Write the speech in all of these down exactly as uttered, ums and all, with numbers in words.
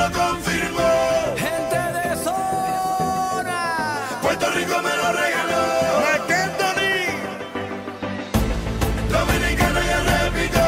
lo confirmó. Gente de zona. Puerto Rico me lo regaló. McKenzie. Dominicano ya repito.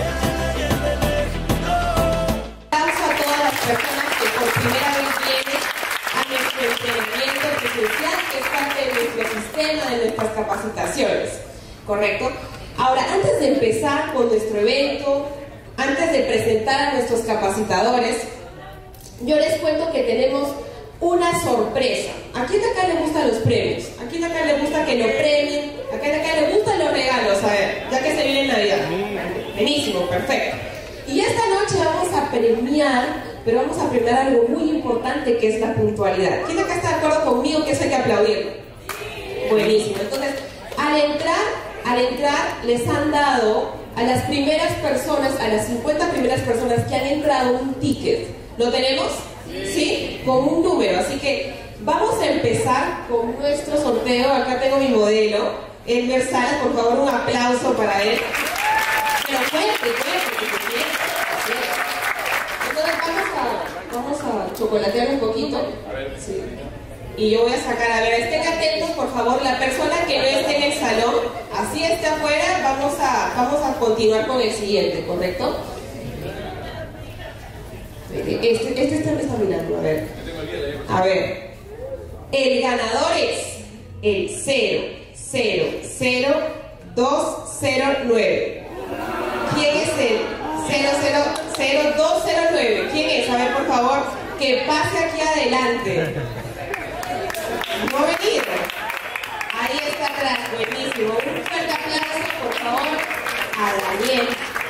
Aplauso a todas las personas que por primera vez vienen a nuestro entrenamiento presencial, que es parte de nuestro sistema, de nuestras capacitaciones. ¿Correcto? Ahora, antes de empezar con nuestro evento, antes de presentar a nuestros capacitadores, yo les cuento que tenemos una sorpresa. ¿A quién de acá le gustan los premios? ¿A quién de acá le gusta que lo premien? ¿A quién de acá le gustan los regalos? A ver, ya que se viene Navidad. Buenísimo, perfecto. Y esta noche vamos a premiar, pero vamos a premiar algo muy importante, que es la puntualidad. ¿Quién de acá está de acuerdo conmigo que eso hay que aplaudirlo? Buenísimo. Entonces, al entrar, al entrar les han dado a las primeras personas, a las cincuenta primeras personas que han entrado, un ticket. ¿Lo tenemos? ¿Sí? Con un número. Así que vamos a empezar con nuestro sorteo. Acá tengo mi modelo, Elmer Salas. Por favor, un aplauso para él. Pero cuente, cuente, que se siente. Entonces vamos a, vamos a chocolatear un poquito. Sí. Y yo voy a sacar, a ver, estén atentos, por favor, la persona que no esté en el salón, así esté afuera, vamos a, vamos a continuar con el siguiente, ¿correcto? Este, este está, está mirando, a ver. A ver. El ganador es el cero cero cero dos cero nueve. ¿Quién es el cero cero cero dos cero nueve? ¿Quién es? A ver, por favor, que pase aquí adelante. No venir. Ahí está atrás, buenísimo. Un fuerte aplauso, por favor, a Daniel.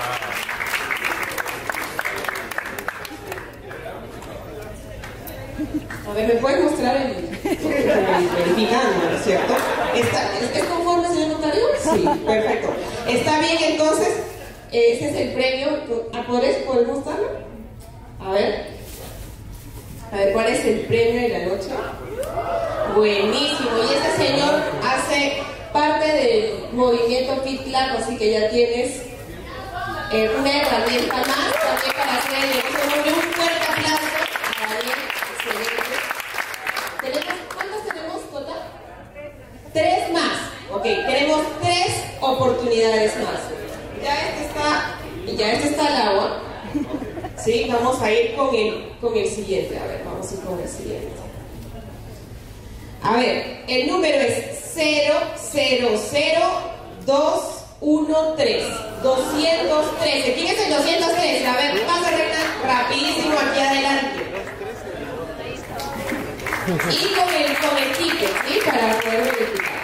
A ver, ¿me puedes mostrar el verificando, ¿no es cierto? ¿Está, ¿Es, ¿Es conforme, señor notario? Sí, perfecto. Está bien, entonces, ese es el premio. ¿Podés, ¿Podés mostrarlo? A ver. A ver, ¿cuál es el premio de la noche? Buenísimo. Y este señor hace parte del movimiento Fit Club, así que ya tienes eh, una herramienta más también para hacer el negocio. Un fuerte aplauso a Daniel. Excelente. ¿Tenemos, ¿Cuántos tenemos total? Tres más. Ok, tenemos tres oportunidades más. Ya este está, ya este está al agua. Sí, vamos a ir con el, con el siguiente. A ver, vamos a ir con el siguiente. A ver, el número es cero cero cero dos uno tres. doscientos trece. ¿Quién es el doscientos trece? A ver, pasa, Reina, rapidísimo aquí adelante. Y con el, con el ticket, ¿sí? Para poder verificar.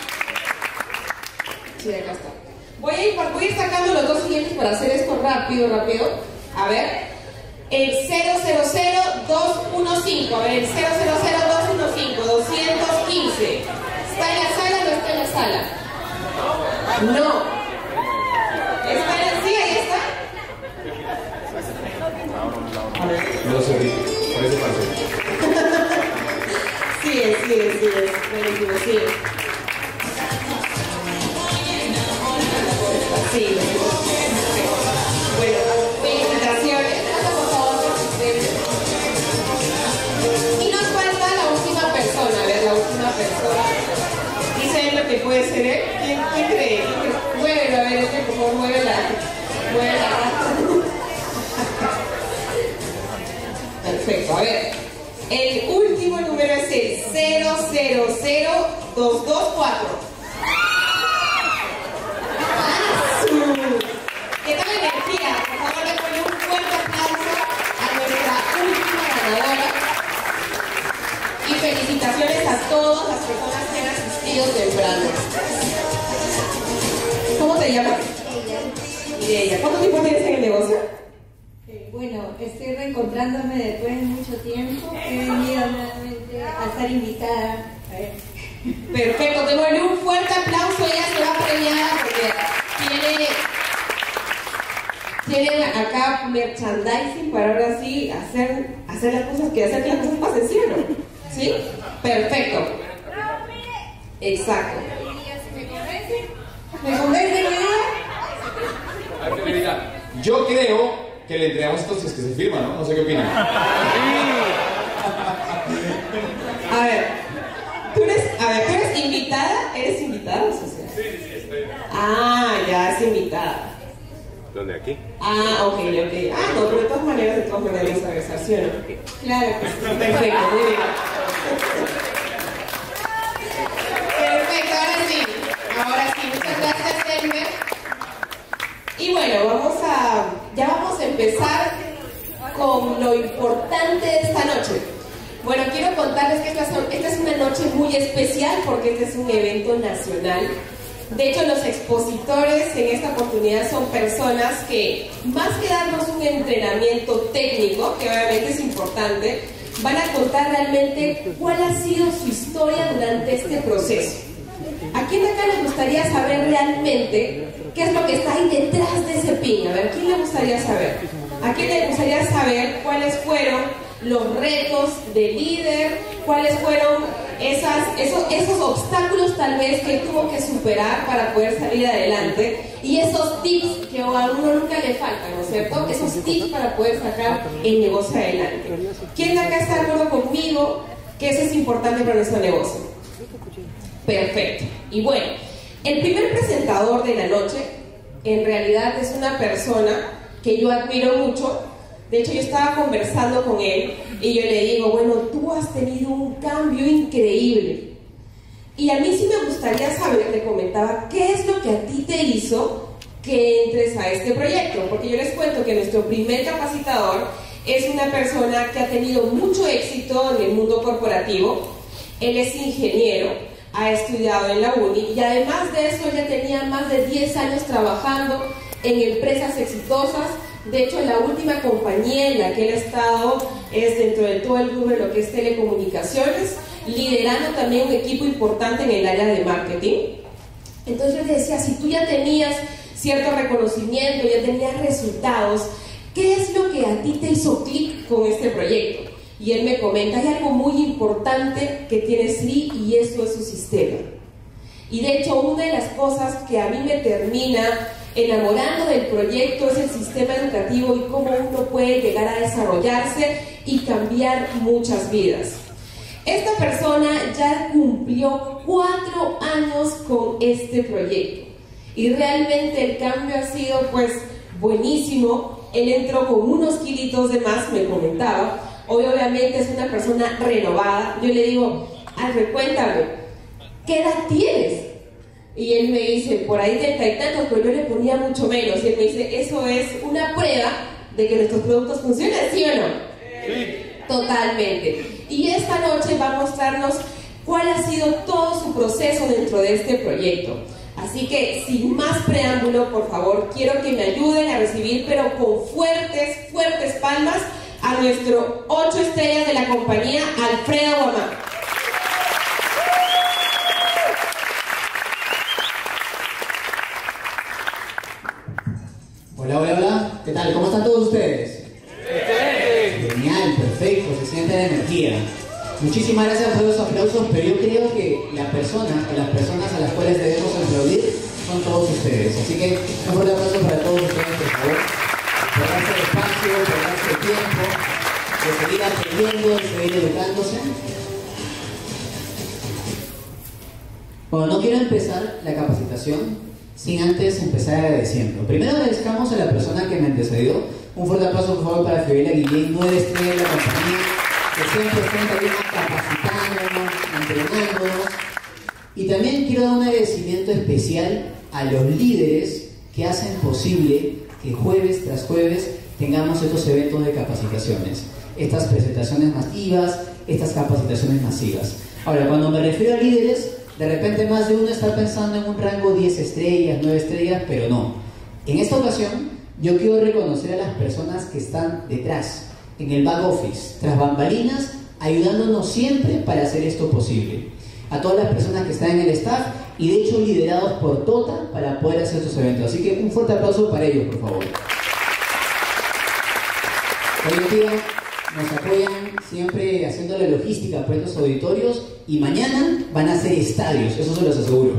Sí, acá está. Voy a ir, voy a ir sacando los dos siguientes para hacer esto rápido, rápido. A ver. El cero cero cero dos uno cinco. A ver, el cero cero cero dos uno cinco. doscientos quince. ¿Está en la sala o no está en la sala? No. ¿Está en la silla? ¿Ahí está? No sé, parece fácil. Sí es, sí es, sí es. Buenísimo, sí es. Sí. Bueno, felicitaciones. Por favor, por ustedes. Y nos falta la última persona. A ver, la última persona. Dice él lo que puede ser él. ¿Quién, quién cree? ¿Quién cree? Muévelo, a ver, este, por favor, mueve la. Mueve la. Perfecto, a ver. El último número es el cero cero cero dos dos cuatro. ¿Qué tal energía? Por favor, le pongo un fuerte aplauso a nuestra última ganadora. Y felicitaciones a todas las personas que han asistido temprano. ¿Cómo te llamas? Ella. Ella. ¿Cuánto tiempo tienes en el negocio? Bueno, estoy reencontrándome después de mucho tiempo. He venido nuevamente a estar invitada. A ver. Perfecto, démosle un fuerte aplauso. Ella se va premiada porque tiene, tiene acá merchandising para ahora sí hacer, hacer las cosas que hacer que las cosas pasen, ¿sí o no? ¿Sí? Perfecto. Exacto. ¿Me convence mi idea? Yo creo que le entregamos entonces que se firma, ¿no? No sé qué opinan. A ver, ¿tú eres, a ver, ¿tú eres invitada? ¿Eres invitada o social? Sí, sí, estoy. Ah, ya es invitada. ¿Dónde? ¿Aquí? Ah, ok, ok. Ah, no, pero de todas maneras, de todas maneras, a besar, ¿sí o no? Claro que sí. Perfecto, muy bien. Perfecto, ahora sí. Ahora sí, muchas gracias, Elmer. Y bueno, vamos a, ya vamos a empezar con lo importante de esta noche. Bueno, quiero contarles que esta, esta es una noche muy especial porque este es un evento nacional. De hecho, los expositores en esta oportunidad son personas que, más que darnos un entrenamiento técnico, que obviamente es importante, van a contar realmente cuál ha sido su historia durante este proceso. ¿A quién de acá les gustaría saber realmente qué es lo que está ahí detrás de ese pin? A ver, ¿quién le gustaría saber? ¿A quién le gustaría saber cuáles fueron los retos del líder? ¿Cuáles fueron esas, esos, esos obstáculos tal vez que tuvo que superar para poder salir adelante? Y esos tips que a uno nunca le faltan, ¿no es cierto? Esos tips para poder sacar el negocio adelante. ¿Quién de acá está de acuerdo conmigo que eso es importante para nuestro negocio? Perfecto. Y bueno, el primer presentador de la noche en realidad es una persona que yo admiro mucho. De hecho, yo estaba conversando con él y yo le digo, bueno, tú has tenido un cambio increíble. Y a mí sí me gustaría saber, le comentaba, ¿qué es lo que a ti te hizo que entres a este proyecto? Porque yo les cuento que nuestro primer capacitador es una persona que ha tenido mucho éxito en el mundo corporativo. Él es ingeniero, ha estudiado en la uni y además de eso ya tenía más de diez años trabajando en empresas exitosas. De hecho, la última compañía en la que él ha estado es dentro de todo el rubro de lo que es telecomunicaciones, liderando también un equipo importante en el área de marketing. Entonces yo le decía, si tú ya tenías cierto reconocimiento, ya tenías resultados, ¿qué es lo que a ti te hizo clic con este proyecto? Y él me comenta, hay algo muy importante que tiene Sri y eso es su sistema. Y de hecho, una de las cosas que a mí me termina enamorando del proyecto es el sistema educativo y cómo uno puede llegar a desarrollarse y cambiar muchas vidas. Esta persona ya cumplió cuatro años con este proyecto y realmente el cambio ha sido pues buenísimo. Él entró con unos kilitos de más, me comentaba. Hoy obviamente es una persona renovada. Yo le digo, Alfred, cuéntame, ¿qué edad tienes? Y él me dice, por ahí treinta y tantos, pero yo le ponía mucho menos. Y él me dice, eso es una prueba de que nuestros productos funcionan, ¿sí o no? Sí. Totalmente. Y esta noche va a mostrarnos cuál ha sido todo su proceso dentro de este proyecto. Así que, sin más preámbulo, por favor, quiero que me ayuden a recibir, pero con fuertes, fuertes palmas, a nuestro ocho estrellas de la compañía, Alfredo Guamán. Hola, hola, hola. ¿Qué tal? ¿Cómo están todos ustedes? Genial, perfecto, se siente la energía. Muchísimas gracias por los aplausos, pero yo creo que la persona o las personas a las cuales debemos aplaudir son todos ustedes. Así que un fuerte aplauso para todos ustedes, por favor. Por darse el espacio, por darse el tiempo, de seguir aprendiendo, de seguir educándose. Bueno, no quiero empezar la capacitación sin antes empezar agradeciendo. Primero agradezcamos a la persona que me antecedió. Un fuerte aplauso, por favor, para Fiorella Guillén, nueva estrella de la compañía, que siempre está también capacitándonos, entrenándonos. Y también quiero dar un agradecimiento especial a los líderes que hacen posible que jueves tras jueves tengamos estos eventos de capacitaciones, estas presentaciones masivas, estas capacitaciones masivas. Ahora, cuando me refiero a líderes, de repente más de uno está pensando en un rango diez estrellas, nueve estrellas, pero no. En esta ocasión, yo quiero reconocer a las personas que están detrás, en el back office, tras bambalinas, ayudándonos siempre para hacer esto posible. A todas las personas que están en el staff y de hecho liderados por Tota para poder hacer estos eventos. Así que un fuerte aplauso para ellos, por favor. Hoy en día nos apoyan siempre haciendo la logística para estos auditorios y mañana van a ser estadios, eso se los aseguro.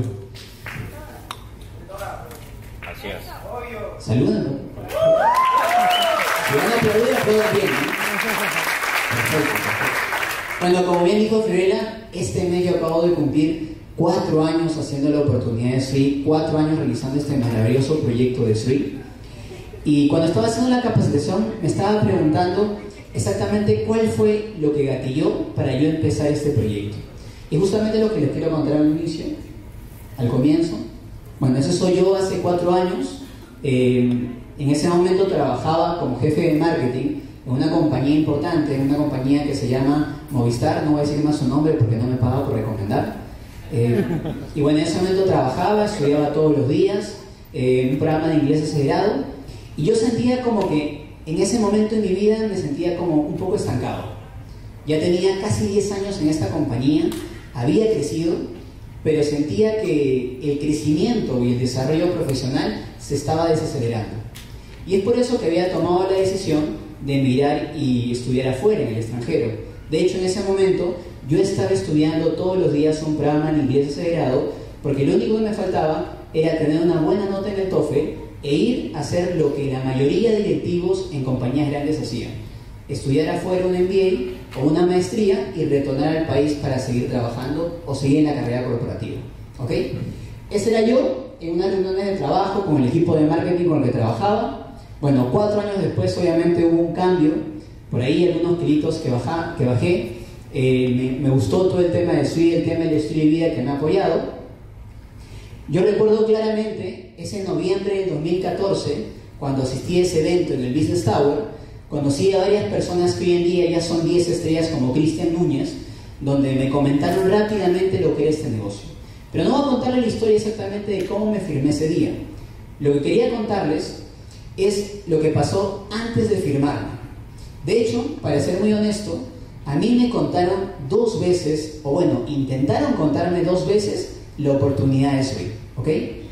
Así es. Saluden, ¿no? aplaudir, aplaudan bien, ¿no? Perfecto, perfecto. Bueno, como bien dijo Fiorella, este mes yo acabo de cumplir cuatro años haciendo la oportunidad de S R I, cuatro años realizando este maravilloso proyecto de S R I. Y cuando estaba haciendo la capacitación me estaba preguntando exactamente cuál fue lo que gatilló para yo empezar este proyecto. Y justamente lo que les quiero contar al inicio, al comienzo. Bueno, ese soy yo hace cuatro años. Eh, en ese momento trabajaba como jefe de marketing en una compañía importante, en una compañía que se llama Movistar. No voy a decir más su nombre porque no me paga por recomendar. Eh, y bueno, en ese momento trabajaba, estudiaba todos los días, eh, un programa de inglés acelerado. Y yo sentía como que en ese momento en mi vida me sentía como un poco estancado. Ya tenía casi diez años en esta compañía, había crecido, pero sentía que el crecimiento y el desarrollo profesional se estaba desacelerando. Y es por eso que había tomado la decisión de emigrar y estudiar afuera, en el extranjero. De hecho, en ese momento yo estaba estudiando todos los días un programa en inglés acelerado, porque lo único que me faltaba era tener una buena nota en el TOEFL e ir a hacer lo que la mayoría de directivos en compañías grandes hacían: estudiar afuera un M B A o una maestría y retornar al país para seguir trabajando o seguir en la carrera corporativa. ¿Ok? Ese era yo en unas reuniones de trabajo con el equipo de marketing con el que trabajaba. Bueno, cuatro años después obviamente hubo un cambio, por ahí algunos kilitos que, baja, que bajé. Eh, me, me gustó todo el tema de S R I, el tema del estilo de vida que me ha apoyado. Yo recuerdo claramente ese noviembre del dos mil catorce, cuando asistí a ese evento en el Business Tower, conocí a varias personas que hoy en día ya son diez estrellas, como Cristian Núñez, donde me comentaron rápidamente lo que era este negocio. Pero no voy a contarles la historia exactamente de cómo me firmé ese día. Lo que quería contarles es lo que pasó antes de firmarme. De hecho, para ser muy honesto, a mí me contaron dos veces, o bueno, intentaron contarme dos veces la oportunidad de S R I, ¿ok?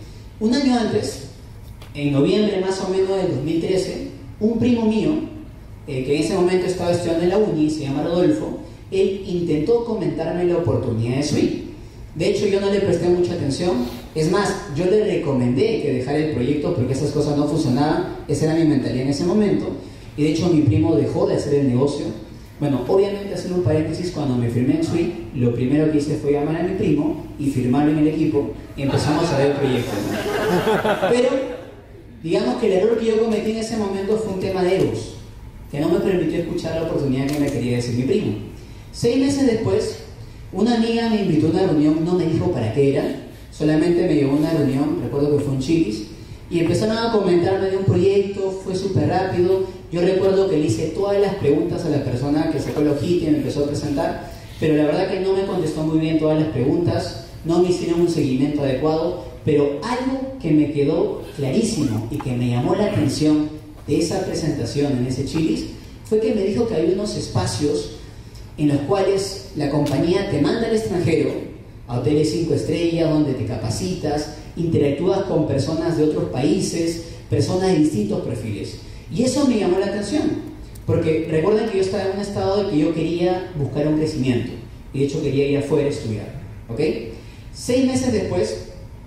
Un año antes, en noviembre más o menos del dos mil trece, un primo mío, eh, que en ese momento estaba estudiando en la uni, se llama Rodolfo, él intentó comentarme la oportunidad de S R I. De hecho, yo no le presté mucha atención. Es más, yo le recomendé que dejara el proyecto porque esas cosas no funcionaban. Esa era mi mentalidad en ese momento. Y de hecho, mi primo dejó de hacer el negocio. Bueno, obviamente, haciendo un paréntesis, cuando me firmé en S R I, lo primero que hice fue llamar a mi primo y firmarlo en el equipo y empezamos a ver el proyecto, ¿no? Pero, digamos que el error que yo cometí en ese momento fue un tema de egos, que no me permitió escuchar la oportunidad que me quería decir mi primo. Seis meses después, una amiga me invitó a una reunión, no me dijo para qué era, solamente me llevó a una reunión, recuerdo que fue un Chili's, y empezaron a comentarme de un proyecto, fue súper rápido. Yo recuerdo que le hice todas las preguntas a la persona que sacó el ojito y me empezó a presentar, pero la verdad que no me contestó muy bien todas las preguntas, no me hicieron un seguimiento adecuado, pero algo que me quedó clarísimo y que me llamó la atención de esa presentación en ese Chili's fue que me dijo que hay unos espacios en los cuales la compañía te manda al extranjero, a hoteles cinco estrellas, donde te capacitas, interactúas con personas de otros países, personas de distintos perfiles. Y eso me llamó la atención, porque recuerden que yo estaba en un estado de que yo quería buscar un crecimiento, y de hecho quería ir afuera a estudiar, ¿ok? Seis meses después,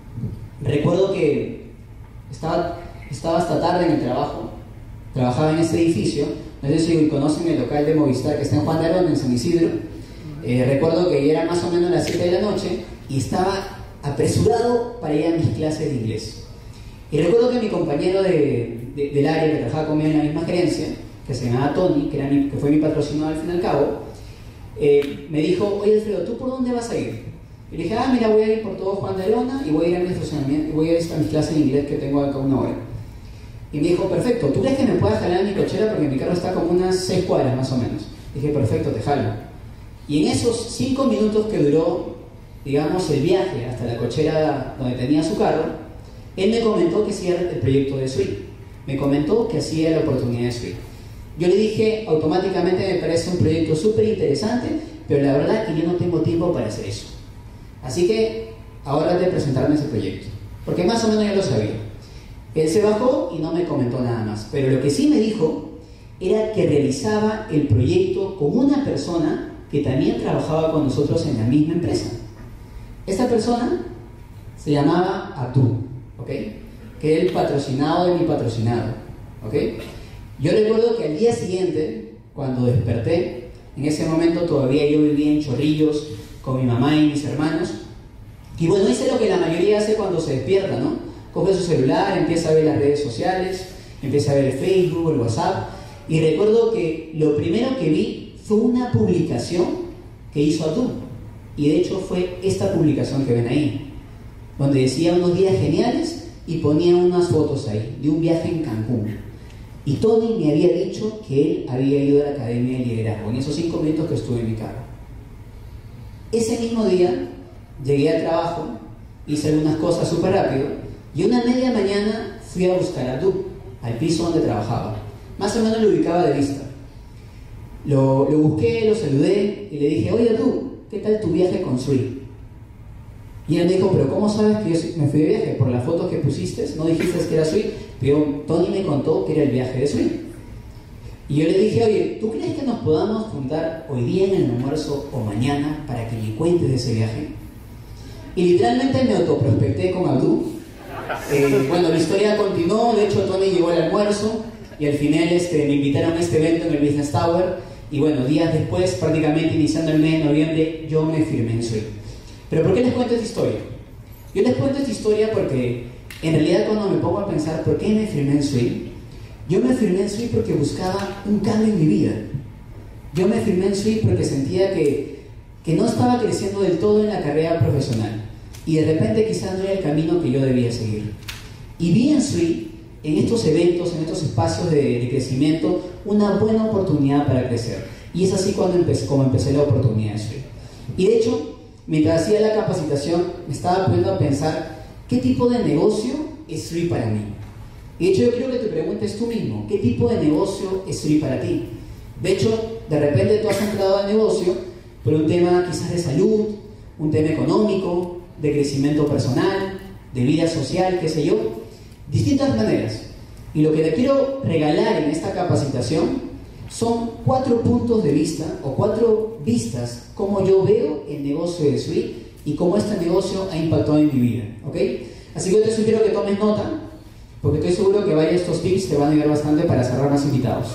recuerdo que estaba, estaba hasta tarde en el trabajo, trabajaba en este edificio, no sé si conocen el local de Movistar que está en Juan de Arón, en San Isidro. Eh, recuerdo que ya era más o menos las siete de la noche y estaba apresurado para ir a mis clases de inglés. Y recuerdo que mi compañero de, de, del área que trabajaba conmigo en la misma gerencia, que se llamaba Tony, que, era mi, que fue mi patrocinador al fin y al cabo, eh, me dijo: oye Alfredo, ¿tú por dónde vas a ir? Y le dije: ah, mira, voy a ir por todo Juan de Arona y voy a ir a mi estacionamiento, y voy a ir a mis clases de inglés que tengo acá una hora. Y me dijo: perfecto, ¿tú crees que me puedas jalar en mi cochera? Porque mi carro está como unas seis cuadras más o menos. Dije: perfecto, te jalo. Y en esos cinco minutos que duró, digamos, el viaje hasta la cochera donde tenía su carro, él me comentó que hacía el proyecto de S R I. Me comentó que hacía la oportunidad de S R I. Yo le dije automáticamente: me parece un proyecto súper interesante, pero la verdad que yo no tengo tiempo para hacer eso. Así que ahora de presentarme ese proyecto, porque más o menos ya lo sabía. Él se bajó y no me comentó nada más, pero lo que sí me dijo era que realizaba el proyecto con una persona que también trabajaba con nosotros en la misma empresa. Esta persona se llamaba Abdul, ¿ok? Que era el patrocinado de mi patrocinado, ¿ok? Yo recuerdo que al día siguiente, cuando desperté, en ese momento todavía yo vivía en Chorrillos con mi mamá y mis hermanos, y bueno, hice lo que la mayoría hace cuando se despierta, ¿no? Coge su celular, empieza a ver las redes sociales, empieza a ver el Facebook, el WhatsApp, y recuerdo que lo primero que vi fue una publicación que hizo Adu, y de hecho fue esta publicación que ven ahí, donde decía unos días geniales y ponía unas fotos ahí de un viaje en Cancún. Y Tony me había dicho que él había ido a la Academia de Liderazgo en esos cinco minutos que estuve en mi carro. Ese mismo día llegué al trabajo, hice algunas cosas súper rápido y una media mañana fui a buscar a Adu, al piso donde trabajaba. Más o menos lo ubicaba de vista. Lo, lo busqué, lo saludé y le dije, oye Adu, ¿qué tal tu viaje con Sri? Y él me dijo, pero ¿cómo sabes que yo me fui de viaje? ¿Por las fotos que pusiste? ¿No dijiste que era Sri? Pero Tony me contó que era el viaje de Sri. Y yo le dije, oye, ¿tú crees que nos podamos juntar hoy día en el almuerzo o mañana para que me cuentes de ese viaje? Y literalmente me autoprospecté con Abdú. Eh, bueno, la historia continuó, de hecho Tony llegó al almuerzo y al final este, me invitaron a este evento en el Business Tower y bueno, días después, prácticamente iniciando el mes de noviembre, yo me firmé en Sri. ¿Pero por qué les cuento esta historia? Yo les cuento esta historia porque en realidad cuando me pongo a pensar por qué me firmé en Sri, yo me firmé en Sri porque buscaba un cambio en mi vida. Yo me firmé en Sri porque sentía que, que no estaba creciendo del todo en la carrera profesional y de repente quizás no era el camino que yo debía seguir. Y vi en Sri, en estos eventos, en estos espacios de, de crecimiento, una buena oportunidad para crecer. Y es así cuando empecé, como empecé la oportunidad de Sri. Y de hecho, mientras hacía la capacitación, me estaba poniendo a pensar qué tipo de negocio es Sri para mí. Y de hecho yo quiero que te preguntes tú mismo, ¿qué tipo de negocio es Sri para ti? De hecho, de repente tú has entrado al negocio por un tema quizás de salud, un tema económico, de crecimiento personal, de vida social, qué sé yo, distintas maneras. Y lo que te quiero regalar en esta capacitación son cuatro puntos de vista o cuatro vistas cómo yo veo el negocio de Sri y cómo este negocio ha impactado en mi vida, ¿ok? Así que yo te sugiero que tomes nota porque estoy seguro que varios de estos tips te van a ayudar bastante para cerrar más invitados.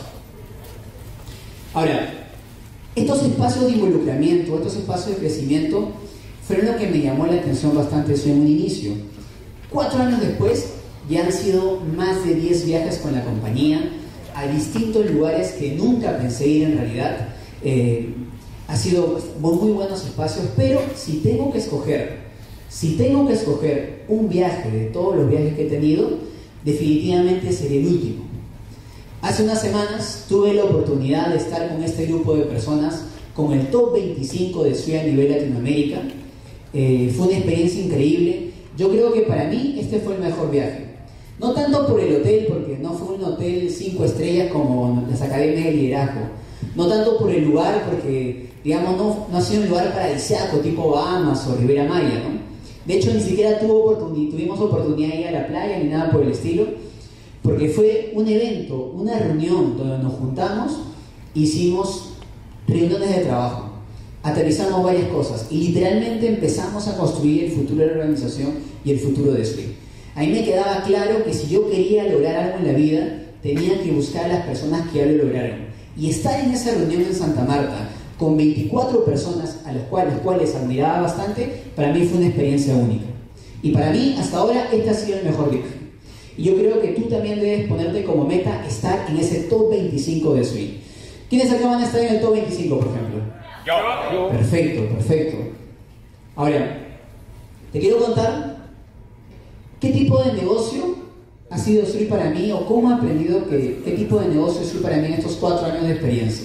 Ahora, estos espacios de involucramiento, estos espacios de crecimiento fueron lo que me llamó la atención bastante en un inicio. Cuatro años después ya han sido más de diez viajes con la compañía a distintos lugares que nunca pensé ir en realidad. Eh, ha sido muy buenos espacios, pero si tengo que escoger, si tengo que escoger un viaje de todos los viajes que he tenido, definitivamente sería el último. Hace unas semanas tuve la oportunidad de estar con este grupo de personas con el top veinticinco de Sri a nivel Latinoamérica. Eh, fue una experiencia increíble. Yo creo que para mí este fue el mejor viaje. No tanto por el hotel, porque no fue un hotel cinco estrellas como las academias de liderazgo. No tanto por el lugar, porque digamos no, no ha sido un lugar paradisíaco tipo Bahamas o Riviera Maya, ¿no? De hecho ni siquiera tuvo oportun- tuvimos oportunidad de ir a la playa ni nada por el estilo, porque fue un evento, una reunión donde nos juntamos, hicimos reuniones de trabajo, aterrizamos varias cosas y literalmente empezamos a construir el futuro de la organización y el futuro de Sri. A mí me quedaba claro que si yo quería lograr algo en la vida, tenía que buscar a las personas que ya lo lograron. Y estar en esa reunión en Santa Marta con veinticuatro personas a las cuales, las cuales admiraba bastante, para mí fue una experiencia única. Y para mí, hasta ahora, este ha sido el mejor viaje. Y yo creo que tú también debes ponerte como meta estar en ese top veinticinco de Sri. ¿Quiénes acá van a estar en el top veinticinco, por ejemplo? Yo. Perfecto, perfecto. Ahora, te quiero contar qué tipo de negocio ha sido Sri para mí o cómo he aprendido que, qué tipo de negocio es Sri para mí en estos cuatro años de experiencia.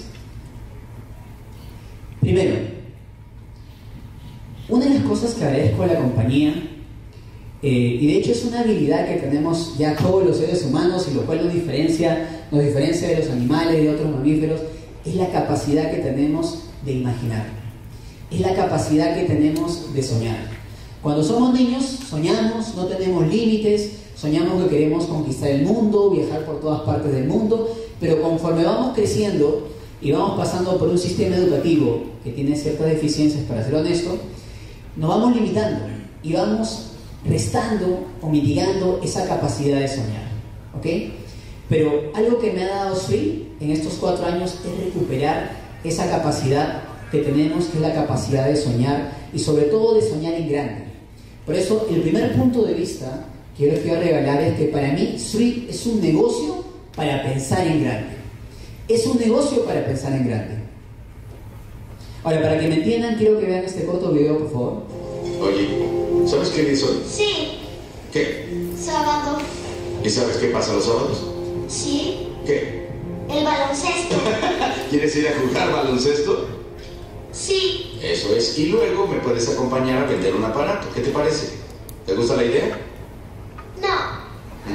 Primero, una de las cosas que agradezco a la compañía, eh, y de hecho es una habilidad que tenemos ya todos los seres humanos y lo cual nos diferencia, nos diferencia de los animales y de otros mamíferos, es la capacidad que tenemos de imaginar, es la capacidad que tenemos de soñar. Cuando somos niños soñamos, no tenemos límites, soñamos que queremos conquistar el mundo, viajar por todas partes del mundo, pero conforme vamos creciendo y vamos pasando por un sistema educativo que tiene ciertas deficiencias, para ser honesto, nos vamos limitando y vamos restando o mitigando esa capacidad de soñar, ¿ok? Pero algo que me ha dado Sri en estos cuatro años es recuperar esa capacidad que tenemos, que es la capacidad de soñar y sobre todo de soñar en grande. Por eso el primer punto de vista que yo les quiero regalar es que para mí Sri es un negocio para pensar en grande. Es un negocio para pensar en grande. Ahora, para que me entiendan, quiero que vean este corto video, por favor. Oye, ¿sabes qué día es hoy? Sí, ¿Qué? sábado. ¿Y sabes qué pasa los sábados? Sí, ¿Qué? el baloncesto. ¿Quieres ir a jugar baloncesto? Sí, Eso es. Y luego me puedes acompañar a vender un aparato. ¿Qué te parece? ¿Te gusta la idea? no.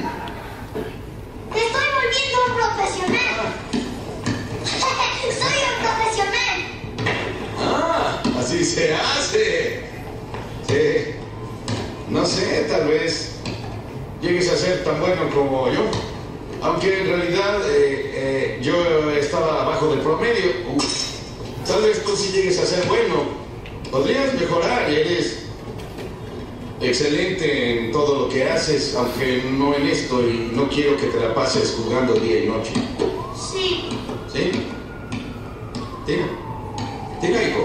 Me estoy volviendo un profesional. Soy un profesional. Ah, así se hace. Sí. No sé, tal vez llegues a ser tan bueno como yo. Aunque en realidad eh, eh, yo estaba abajo del promedio. Uf. Tal vez tú sí llegues a ser bueno. Podrías mejorar y eres excelente en todo lo que haces, aunque no en esto, y no quiero que te la pases jugando día y noche. Sí, ¿Sí? Diga. Diga, hijo.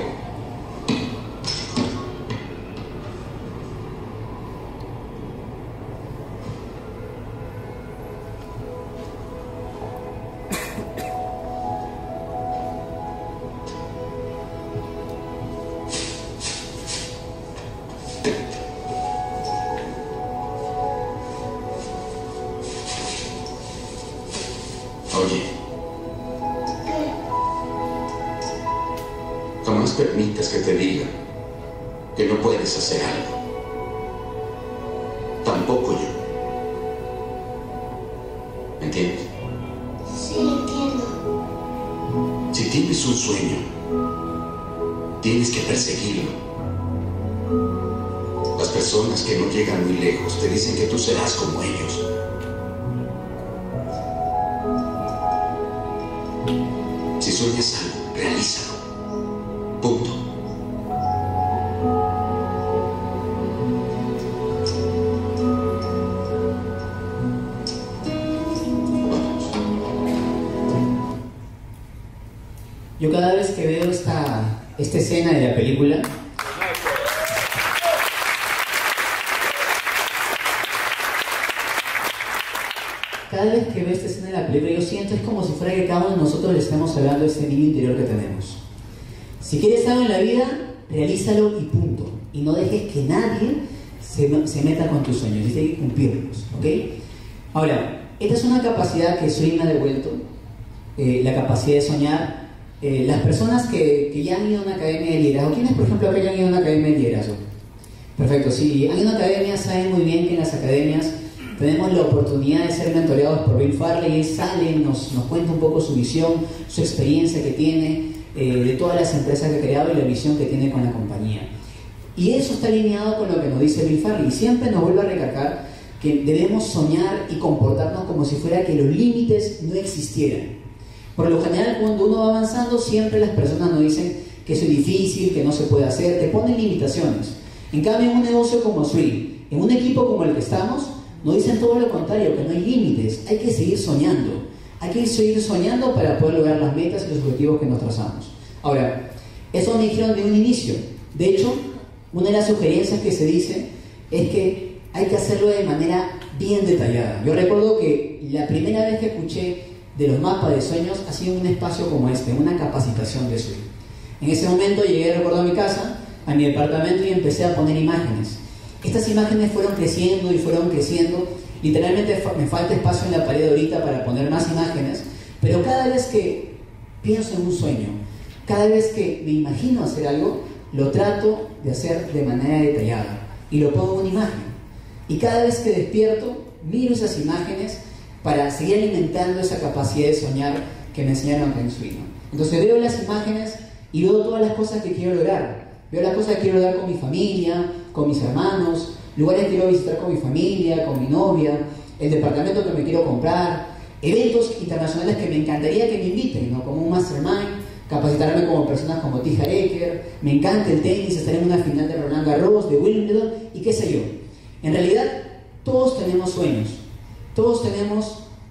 Oye, ¿qué? jamás permitas que te digan que no puedes hacer algo. Tampoco yo. ¿Me entiendes? Sí, entiendo. Si tienes un sueño, tienes que perseguirlo. Las personas que no llegan muy lejos te dicen que tú serás como ellos. Si sueñas algo, realízalo. Punto. Vamos. Yo cada vez que veo esta, esta escena de la película, cada vez que veo esta escena de la película, yo siento es como si fuera que cada uno de nosotros le estamos hablando de ese niño interior que tenemos. Si quieres algo en la vida, realízalo y punto. Y no dejes que nadie se, se meta con tus sueños, tienes que cumplirlos, ¿ok? Ahora, esta es una capacidad que Sri me ha devuelto, eh, la capacidad de soñar. Eh, las personas que, que ya han ido a una academia de liderazgo, ¿quiénes, por ejemplo, acá ya han ido a una academia de liderazgo? Perfecto, si han ido a una academia, saben muy bien que en las academias tenemos la oportunidad de ser mentoreados por Bill Farley. Él sale, nos, nos cuenta un poco su visión, su experiencia que tiene, eh, de todas las empresas que ha creado y la visión que tiene con la compañía. Y eso está alineado con lo que nos dice Bill Farley. Y siempre nos vuelve a recalcar que debemos soñar y comportarnos como si fuera que los límites no existieran. Por lo general, cuando uno va avanzando, siempre las personas nos dicen que eso es difícil, que no se puede hacer, te ponen limitaciones. En cambio, en un negocio como Sri, en un equipo como el que estamos, nos dicen todo lo contrario, que no hay límites, hay que seguir soñando. Hay que seguir soñando para poder lograr las metas y los objetivos que nos trazamos. Ahora, eso me dijeron de un inicio. De hecho, una de las sugerencias que se dice es que hay que hacerlo de manera bien detallada. Yo recuerdo que la primera vez que escuché de los mapas de sueños ha sido en un espacio como este, una capacitación de Sri. En ese momento llegué, recuerdo, a mi casa, a mi departamento, y empecé a poner imágenes. Estas imágenes fueron creciendo y fueron creciendo. Literalmente me falta espacio en la pared ahorita para poner más imágenes, pero cada vez que pienso en un sueño, cada vez que me imagino hacer algo, lo trato de hacer de manera detallada y lo pongo en una imagen. Y cada vez que despierto, miro esas imágenes para seguir alimentando esa capacidad de soñar que me enseñaron acá en Sri, ¿no? Entonces veo las imágenes y veo todas las cosas que quiero lograr. Veo las cosas que quiero lograr con mi familia, con mis hermanos, lugares que quiero visitar con mi familia, con mi novia, el departamento que me quiero comprar, eventos internacionales que me encantaría que me inviten, ¿no? Como un mastermind, capacitarme como personas como T. Harv Eker, me encanta el tenis, estar en una final de Roland Garros, de Wimbledon y qué sé yo. En realidad, todos tenemos sueños, todos tenemos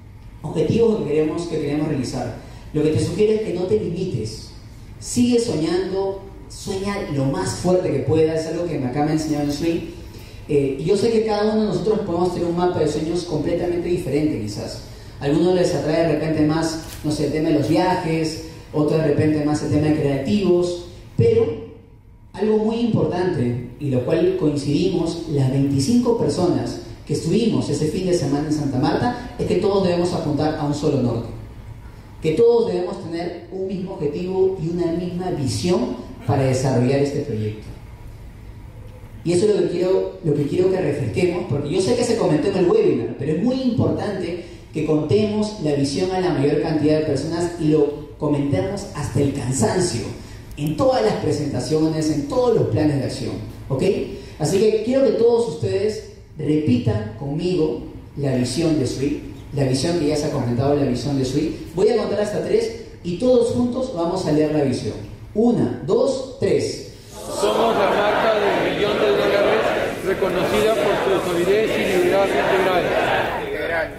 objetivos que queremos, que queremos realizar. Lo que te sugiero es que no te limites. Sigue soñando, sueña lo más fuerte que puedas, es algo que me acaba de enseñar en Swing. Eh, y yo sé que cada uno de nosotros podemos tener un mapa de sueños completamente diferente quizás. A algunos les atrae de repente más, no sé, el tema de los viajes, otros de repente más el tema de creativos, pero algo muy importante, y lo cual coincidimos las veinticinco personas que estuvimos ese fin de semana en Santa Marta, es que todos debemos apuntar a un solo norte, que todos debemos tener un mismo objetivo y una misma visión para desarrollar este proyecto. Y eso es lo que quiero, lo que quiero que refresquemos, porque yo sé que se comentó en el webinar, pero es muy importante que contemos la visión a la mayor cantidad de personas y lo comentemos hasta el cansancio, en todas las presentaciones, en todos los planes de acción, ¿ok? Así que quiero que todos ustedes repitan conmigo la visión de Swing, la visión que ya se ha comentado, la visión de Swing. Voy a contar hasta tres y todos juntos vamos a leer la visión. Una, dos, tres. Somos la marca del millón de dólares reconocida por su solidez y liderazgo integral.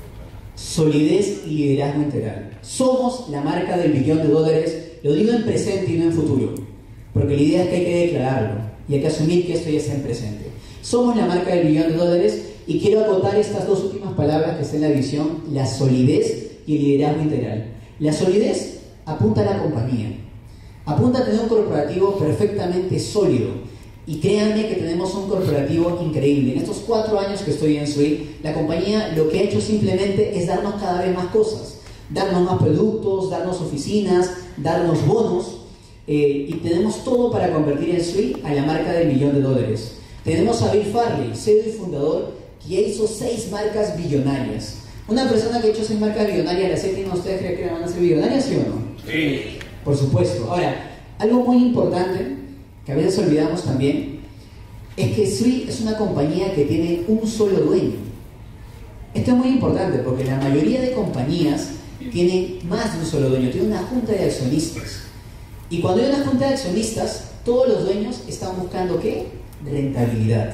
Solidez y liderazgo integral. Somos la marca del billón de dólares, lo digo en presente y no en futuro, porque la idea es que hay que declararlo y hay que asumir que esto ya está en presente. Somos la marca del billón de dólares y quiero acotar estas dos últimas palabras que están en la visión, la solidez y el liderazgo integral. La solidez apunta a la compañía, apunta a tener un corporativo perfectamente sólido. Y créanme que tenemos un corporativo increíble. En estos cuatro años que estoy en Swing, la compañía lo que ha hecho simplemente es darnos cada vez más cosas. Darnos más productos, darnos oficinas, darnos bonos. Eh, y tenemos todo para convertir en Swing a la marca del millón de dólares. Tenemos a Bill Farley, C E O y fundador, que ya hizo seis marcas billonarias. Una persona que ha hecho seis marcas billonarias, ¿las tienen ustedes creen que van a ser billonarias, sí o no? Sí. Por supuesto. Ahora, algo muy importante que a veces olvidamos también, es que Swing es una compañía que tiene un solo dueño. Esto es muy importante porque la mayoría de compañías tienen más de un solo dueño, tienen una junta de accionistas. Y cuando hay una junta de accionistas, todos los dueños están buscando ¿qué? Rentabilidad.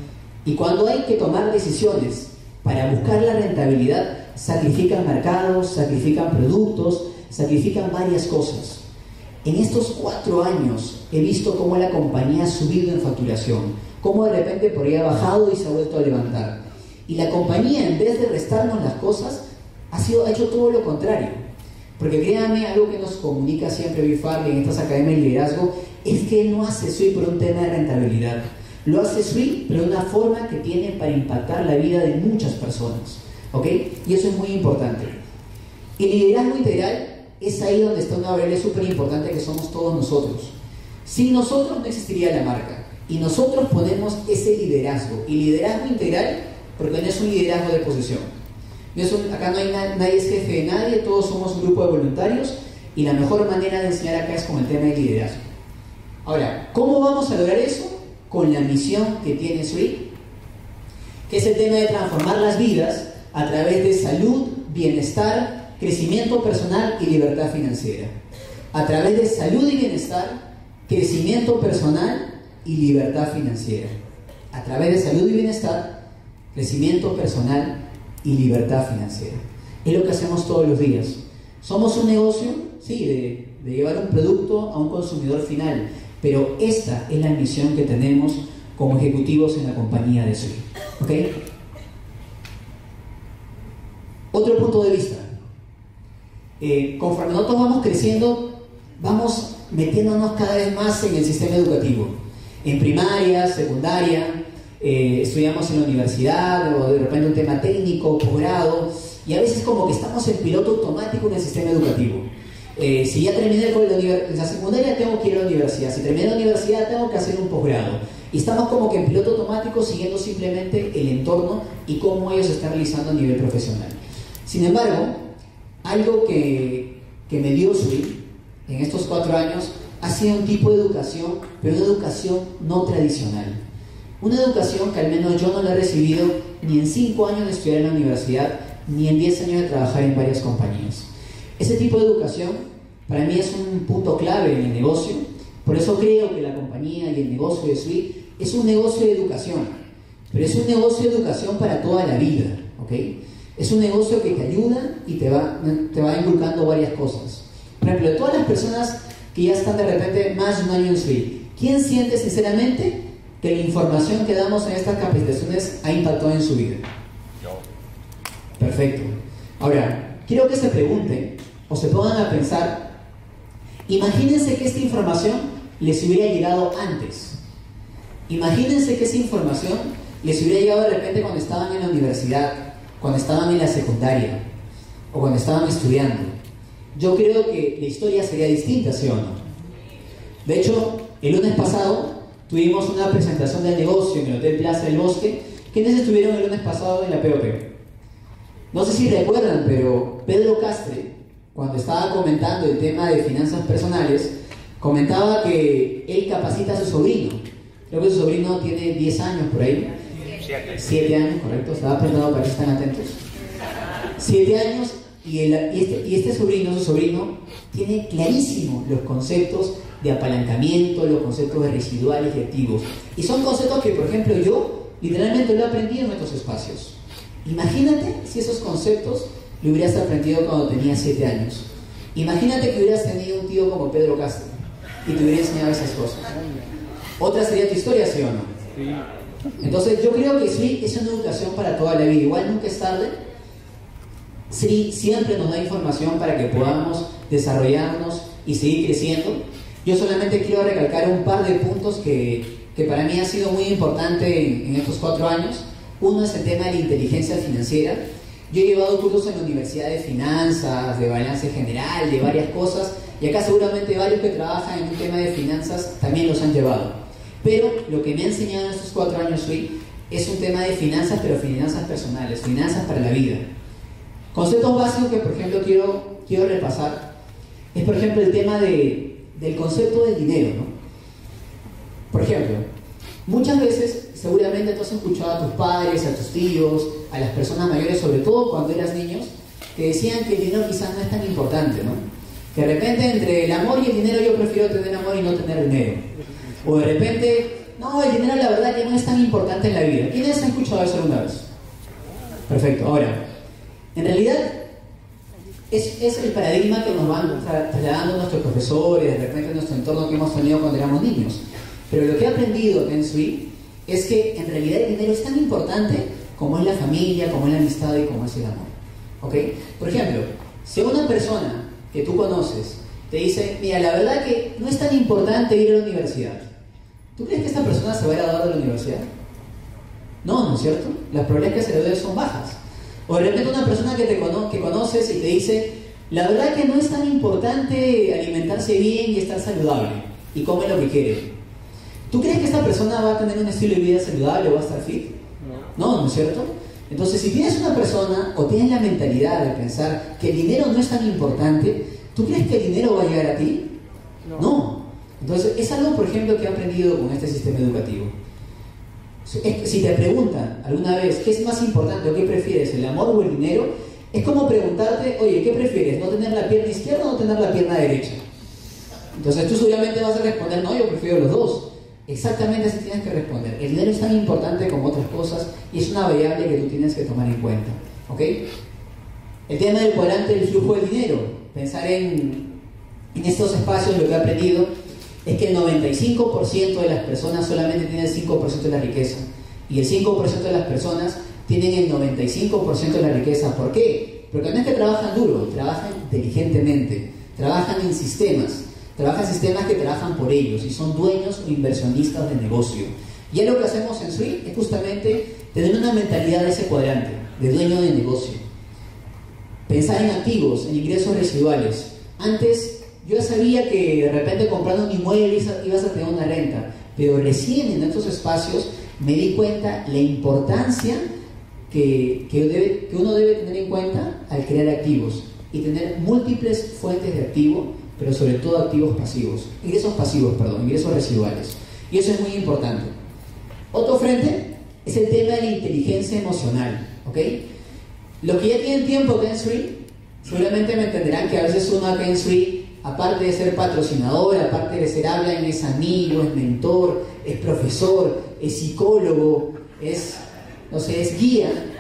Y cuando hay que tomar decisiones para buscar la rentabilidad, sacrifican mercados, sacrifican productos, sacrifican varias cosas. En estos cuatro años he visto cómo la compañía ha subido en facturación, cómo de repente por ahí ha bajado y se ha vuelto a levantar. Y la compañía, en vez de restarnos las cosas, ha, sido, ha hecho todo lo contrario. Porque créanme, algo que nos comunica siempre Bill Farley en estas academias de liderazgo, es que él no hace Swing por un tema de rentabilidad. Lo hace Swing, pero de una forma que tiene para impactar la vida de muchas personas. ¿Ok? Y eso es muy importante. El liderazgo integral es ahí donde está una variable súper importante que somos todos nosotros. Sin nosotros no existiría la marca. Y nosotros ponemos ese liderazgo. Y liderazgo integral, porque no es un liderazgo de posición. No es un, acá no hay na, nadie es jefe de nadie, todos somos un grupo de voluntarios. Y la mejor manera de enseñar acá es con el tema de liderazgo. Ahora, ¿cómo vamos a lograr eso? Con la misión que tiene Swing, que es el tema de transformar las vidas a través de salud, bienestar, crecimiento personal y libertad financiera. A través de salud y bienestar, crecimiento personal y libertad financiera. A través de salud y bienestar, crecimiento personal y libertad financiera. Es lo que hacemos todos los días. Somos un negocio, sí, de, de llevar un producto a un consumidor final, pero esta es la misión que tenemos como ejecutivos en la compañía de Swing. ¿Ok? Otro punto de vista. Eh, conforme nosotros vamos creciendo, vamos metiéndonos cada vez más en el sistema educativo. En primaria, secundaria, eh, estudiamos en la universidad, o de repente un tema técnico, posgrado, y a veces como que estamos en piloto automático en el sistema educativo. Eh, si ya terminé con la, la secundaria, tengo que ir a la universidad. Si terminé la universidad, tengo que hacer un posgrado. Y estamos como que en piloto automático siguiendo simplemente el entorno y cómo ellos se están realizando a nivel profesional. Sin embargo, algo que, que me dio Swing en estos cuatro años ha sido un tipo de educación, pero una educación no tradicional. Una educación que al menos yo no la he recibido ni en cinco años de estudiar en la universidad, ni en diez años de trabajar en varias compañías. Ese tipo de educación para mí es un punto clave en el negocio. Por eso creo que la compañía y el negocio de Swing es un negocio de educación, pero es un negocio de educación para toda la vida, ¿ok? Es un negocio que te ayuda y te va, te va inculcando varias cosas. Por ejemplo, de todas las personas que ya están de repente más de un año en SWE, ¿quién siente sinceramente que la información que damos en estas capacitaciones ha impactado en su vida? Yo. Perfecto. Ahora, quiero que se pregunten o se pongan a pensar, imagínense que esta información les hubiera llegado antes. Imagínense que esa información les hubiera llegado de repente cuando estaban en la universidad, cuando estaban en la secundaria o cuando estaban estudiando. Yo creo que la historia sería distinta, ¿sí o no? De hecho, el lunes pasado tuvimos una presentación del negocio en el Hotel Plaza del Bosque. ¿Quiénes estuvieron el lunes pasado en la P O P? No sé si recuerdan, pero Pedro Castre, cuando estaba comentando el tema de finanzas personales, comentaba que él capacita a su sobrino. Creo que su sobrino tiene diez años por ahí. siete años, correcto, estaba preparado para que estén atentos. siete años y, el, y, este, y este sobrino, su sobrino, tiene clarísimo los conceptos de apalancamiento, los conceptos de residuales y activos. Y son conceptos que, por ejemplo, yo literalmente lo he aprendido en estos espacios. Imagínate si esos conceptos lo hubieras aprendido cuando tenías siete años. Imagínate que hubieras tenido un tío como Pedro Castro y te hubiera enseñado esas cosas. Otra sería tu historia, ¿sí o no? Sí. Entonces yo creo que SWE es una educación para toda la vida. Igual nunca es tarde. SWE siempre nos da información para que podamos desarrollarnos y seguir creciendo. Yo solamente quiero recalcar un par de puntos que, que para mí ha sido muy importante en, en estos cuatro años. Uno es el tema de la inteligencia financiera. Yo he llevado cursos en la Universidad de Finanzas, de balance general, de varias cosas, y acá seguramente varios que trabajan en un tema de finanzas también los han llevado. Pero lo que me ha enseñado en estos cuatro años SWE es un tema de finanzas, pero finanzas personales, finanzas para la vida. Conceptos básicos que, por ejemplo, quiero, quiero repasar es, por ejemplo, el tema de, del concepto del dinero, ¿no? Por ejemplo, muchas veces, seguramente tú has escuchado a tus padres, a tus tíos, a las personas mayores, sobre todo cuando eras niños, que decían que el dinero quizás no es tan importante, ¿no? Que de repente entre el amor y el dinero yo prefiero tener amor y no tener dinero. O de repente, no, el dinero la verdad que no es tan importante en la vida. ¿Quiénes han escuchado eso alguna vez? Perfecto. Ahora, en realidad es, es el paradigma que nos van tra trasladando nuestros profesores, de repente nuestro entorno que hemos tenido cuando éramos niños. Pero lo que he aprendido en SWE es que en realidad el dinero es tan importante como es la familia, como es la amistad y como es el amor. ¿Ok? Por ejemplo, si una persona que tú conoces te dice, mira, la verdad que no es tan importante ir a la universidad, ¿tú crees que esta persona se va a graduar de la universidad? No, ¿no es cierto? Las probabilidades que se gradúe son bajas. O de repente una persona que, te cono que conoces y te dice, la verdad que no es tan importante alimentarse bien y estar saludable, y come lo que quiere. ¿Tú crees que esta persona va a tener un estilo de vida saludable o va a estar fit? No, ¿no, ¿no es cierto? Entonces, si tienes una persona o tienes la mentalidad de pensar que el dinero no es tan importante, ¿tú crees que el dinero va a llegar a ti? No. no. Entonces, es algo, por ejemplo, que he aprendido con este sistema educativo. Si te preguntan alguna vez qué es más importante o qué prefieres, el amor o el dinero, es como preguntarte, oye, ¿qué prefieres? ¿No tener la pierna izquierda o no tener la pierna derecha? Entonces, tú seguramente vas a responder, no, yo prefiero los dos. Exactamente así tienes que responder. El dinero es tan importante como otras cosas y es una variable que tú tienes que tomar en cuenta. ¿Ok? El tema del cuadrante del flujo del dinero. Pensar en, en estos espacios, lo que he aprendido es que el noventa y cinco por ciento de las personas solamente tienen el cinco por ciento de la riqueza. Y el cinco por ciento de las personas tienen el noventa y cinco por ciento de la riqueza. ¿Por qué? Porque no es que trabajan duro, trabajan inteligentemente, trabajan en sistemas. Trabajan sistemas que trabajan por ellos y son dueños o inversionistas de negocio. Y lo que hacemos en SWE es justamente tener una mentalidad de ese cuadrante, de dueño de negocio. Pensar en activos, en ingresos residuales. Antes yo ya sabía que de repente comprando un inmueble ibas a tener una renta, pero recién en estos espacios me di cuenta la importancia que, que, debe, que uno debe tener en cuenta al crear activos y tener múltiples fuentes de activo, pero sobre todo activos pasivos, ingresos pasivos, perdón, ingresos residuales. Y eso es muy importante. Otro frente es el tema de la inteligencia emocional, ¿ok? Los que ya tienen tiempo acá en SWE, seguramente me entenderán que a veces uno acá en SWE, aparte de ser patrocinador, aparte de ser habla, es amigo, es mentor, es profesor, es psicólogo, es, no sé, es guía.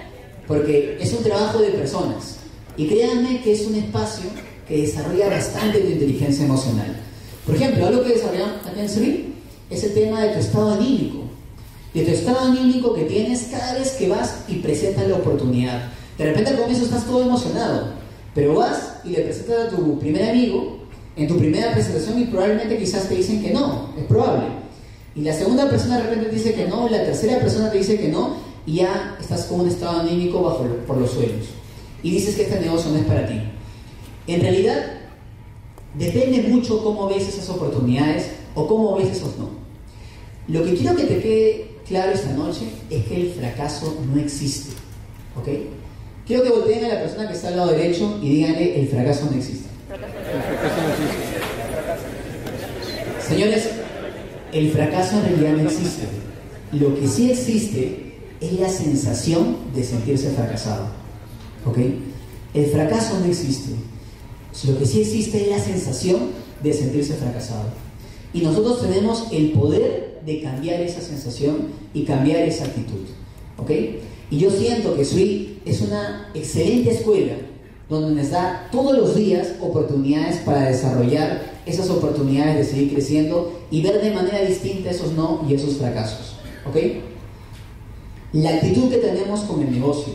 porque es un trabajo de personas. Y créanme que es un espacio que desarrolla bastante tu inteligencia emocional. Por ejemplo, algo que desarrollamos también es el tema de tu estado anímico. De tu estado anímico que tienes cada vez que vas y presentas la oportunidad. De repente al comienzo estás todo emocionado, pero vas y le presentas a tu primer amigo en tu primera presentación y probablemente quizás te dicen que no, es probable. Y la segunda persona de repente te dice que no, la tercera persona te dice que no, y ya estás con un estado anímico bajo lo, por los suelos. Y dices que este negocio no es para ti. En realidad, depende mucho cómo ves esas oportunidades o cómo ves esos no. Lo que quiero que te quede claro esta noche es que el fracaso no existe. ¿Ok? Quiero que volteen a la persona que está al lado derecho y díganle: el fracaso no existe. El fracaso no existe. Señores, el fracaso en realidad no existe. Lo que sí existe es la sensación de sentirse fracasado. ¿Ok? El fracaso no existe. Lo que sí existe es la sensación de sentirse fracasado. Y nosotros tenemos el poder de cambiar esa sensación y cambiar esa actitud. ¿Ok? Y yo siento que S W I es una excelente escuela donde nos da todos los días oportunidades para desarrollar esas oportunidades de seguir creciendo y ver de manera distinta esos no y esos fracasos. ¿Ok? La actitud que tenemos con el negocio.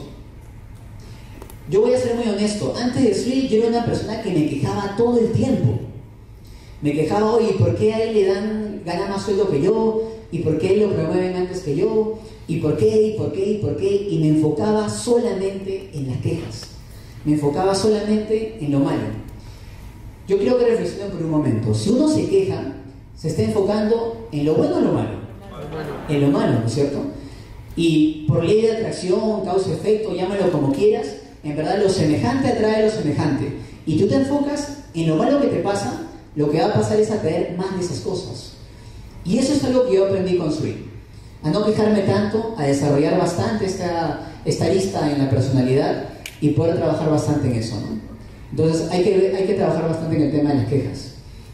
Yo voy a ser muy honesto. Antes de S W I yo era una persona que me quejaba todo el tiempo. Me quejaba: oye, ¿por qué a él le dan, gana más sueldo que yo? ¿Y por qué lo promueven antes que yo? ¿Y por qué? ¿Y por qué? ¿Y por qué? Y me enfocaba solamente en las quejas. Me enfocaba solamente en lo malo. Yo quiero que reflexionen por un momento. Si uno se queja, se está enfocando en lo bueno o lo malo. En lo malo, ¿no es cierto? Y por ley de atracción, causa-efecto, llámalo como quieras, en verdad lo semejante atrae lo semejante. Y tú te enfocas en lo malo que te pasa, lo que va a pasar es atraer más de esas cosas. Y eso es algo que yo aprendí con S W I. A no quejarme tanto, a desarrollar bastante esta, esta lista en la personalidad y poder trabajar bastante en eso, ¿no? Entonces hay que, hay que trabajar bastante en el tema de las quejas.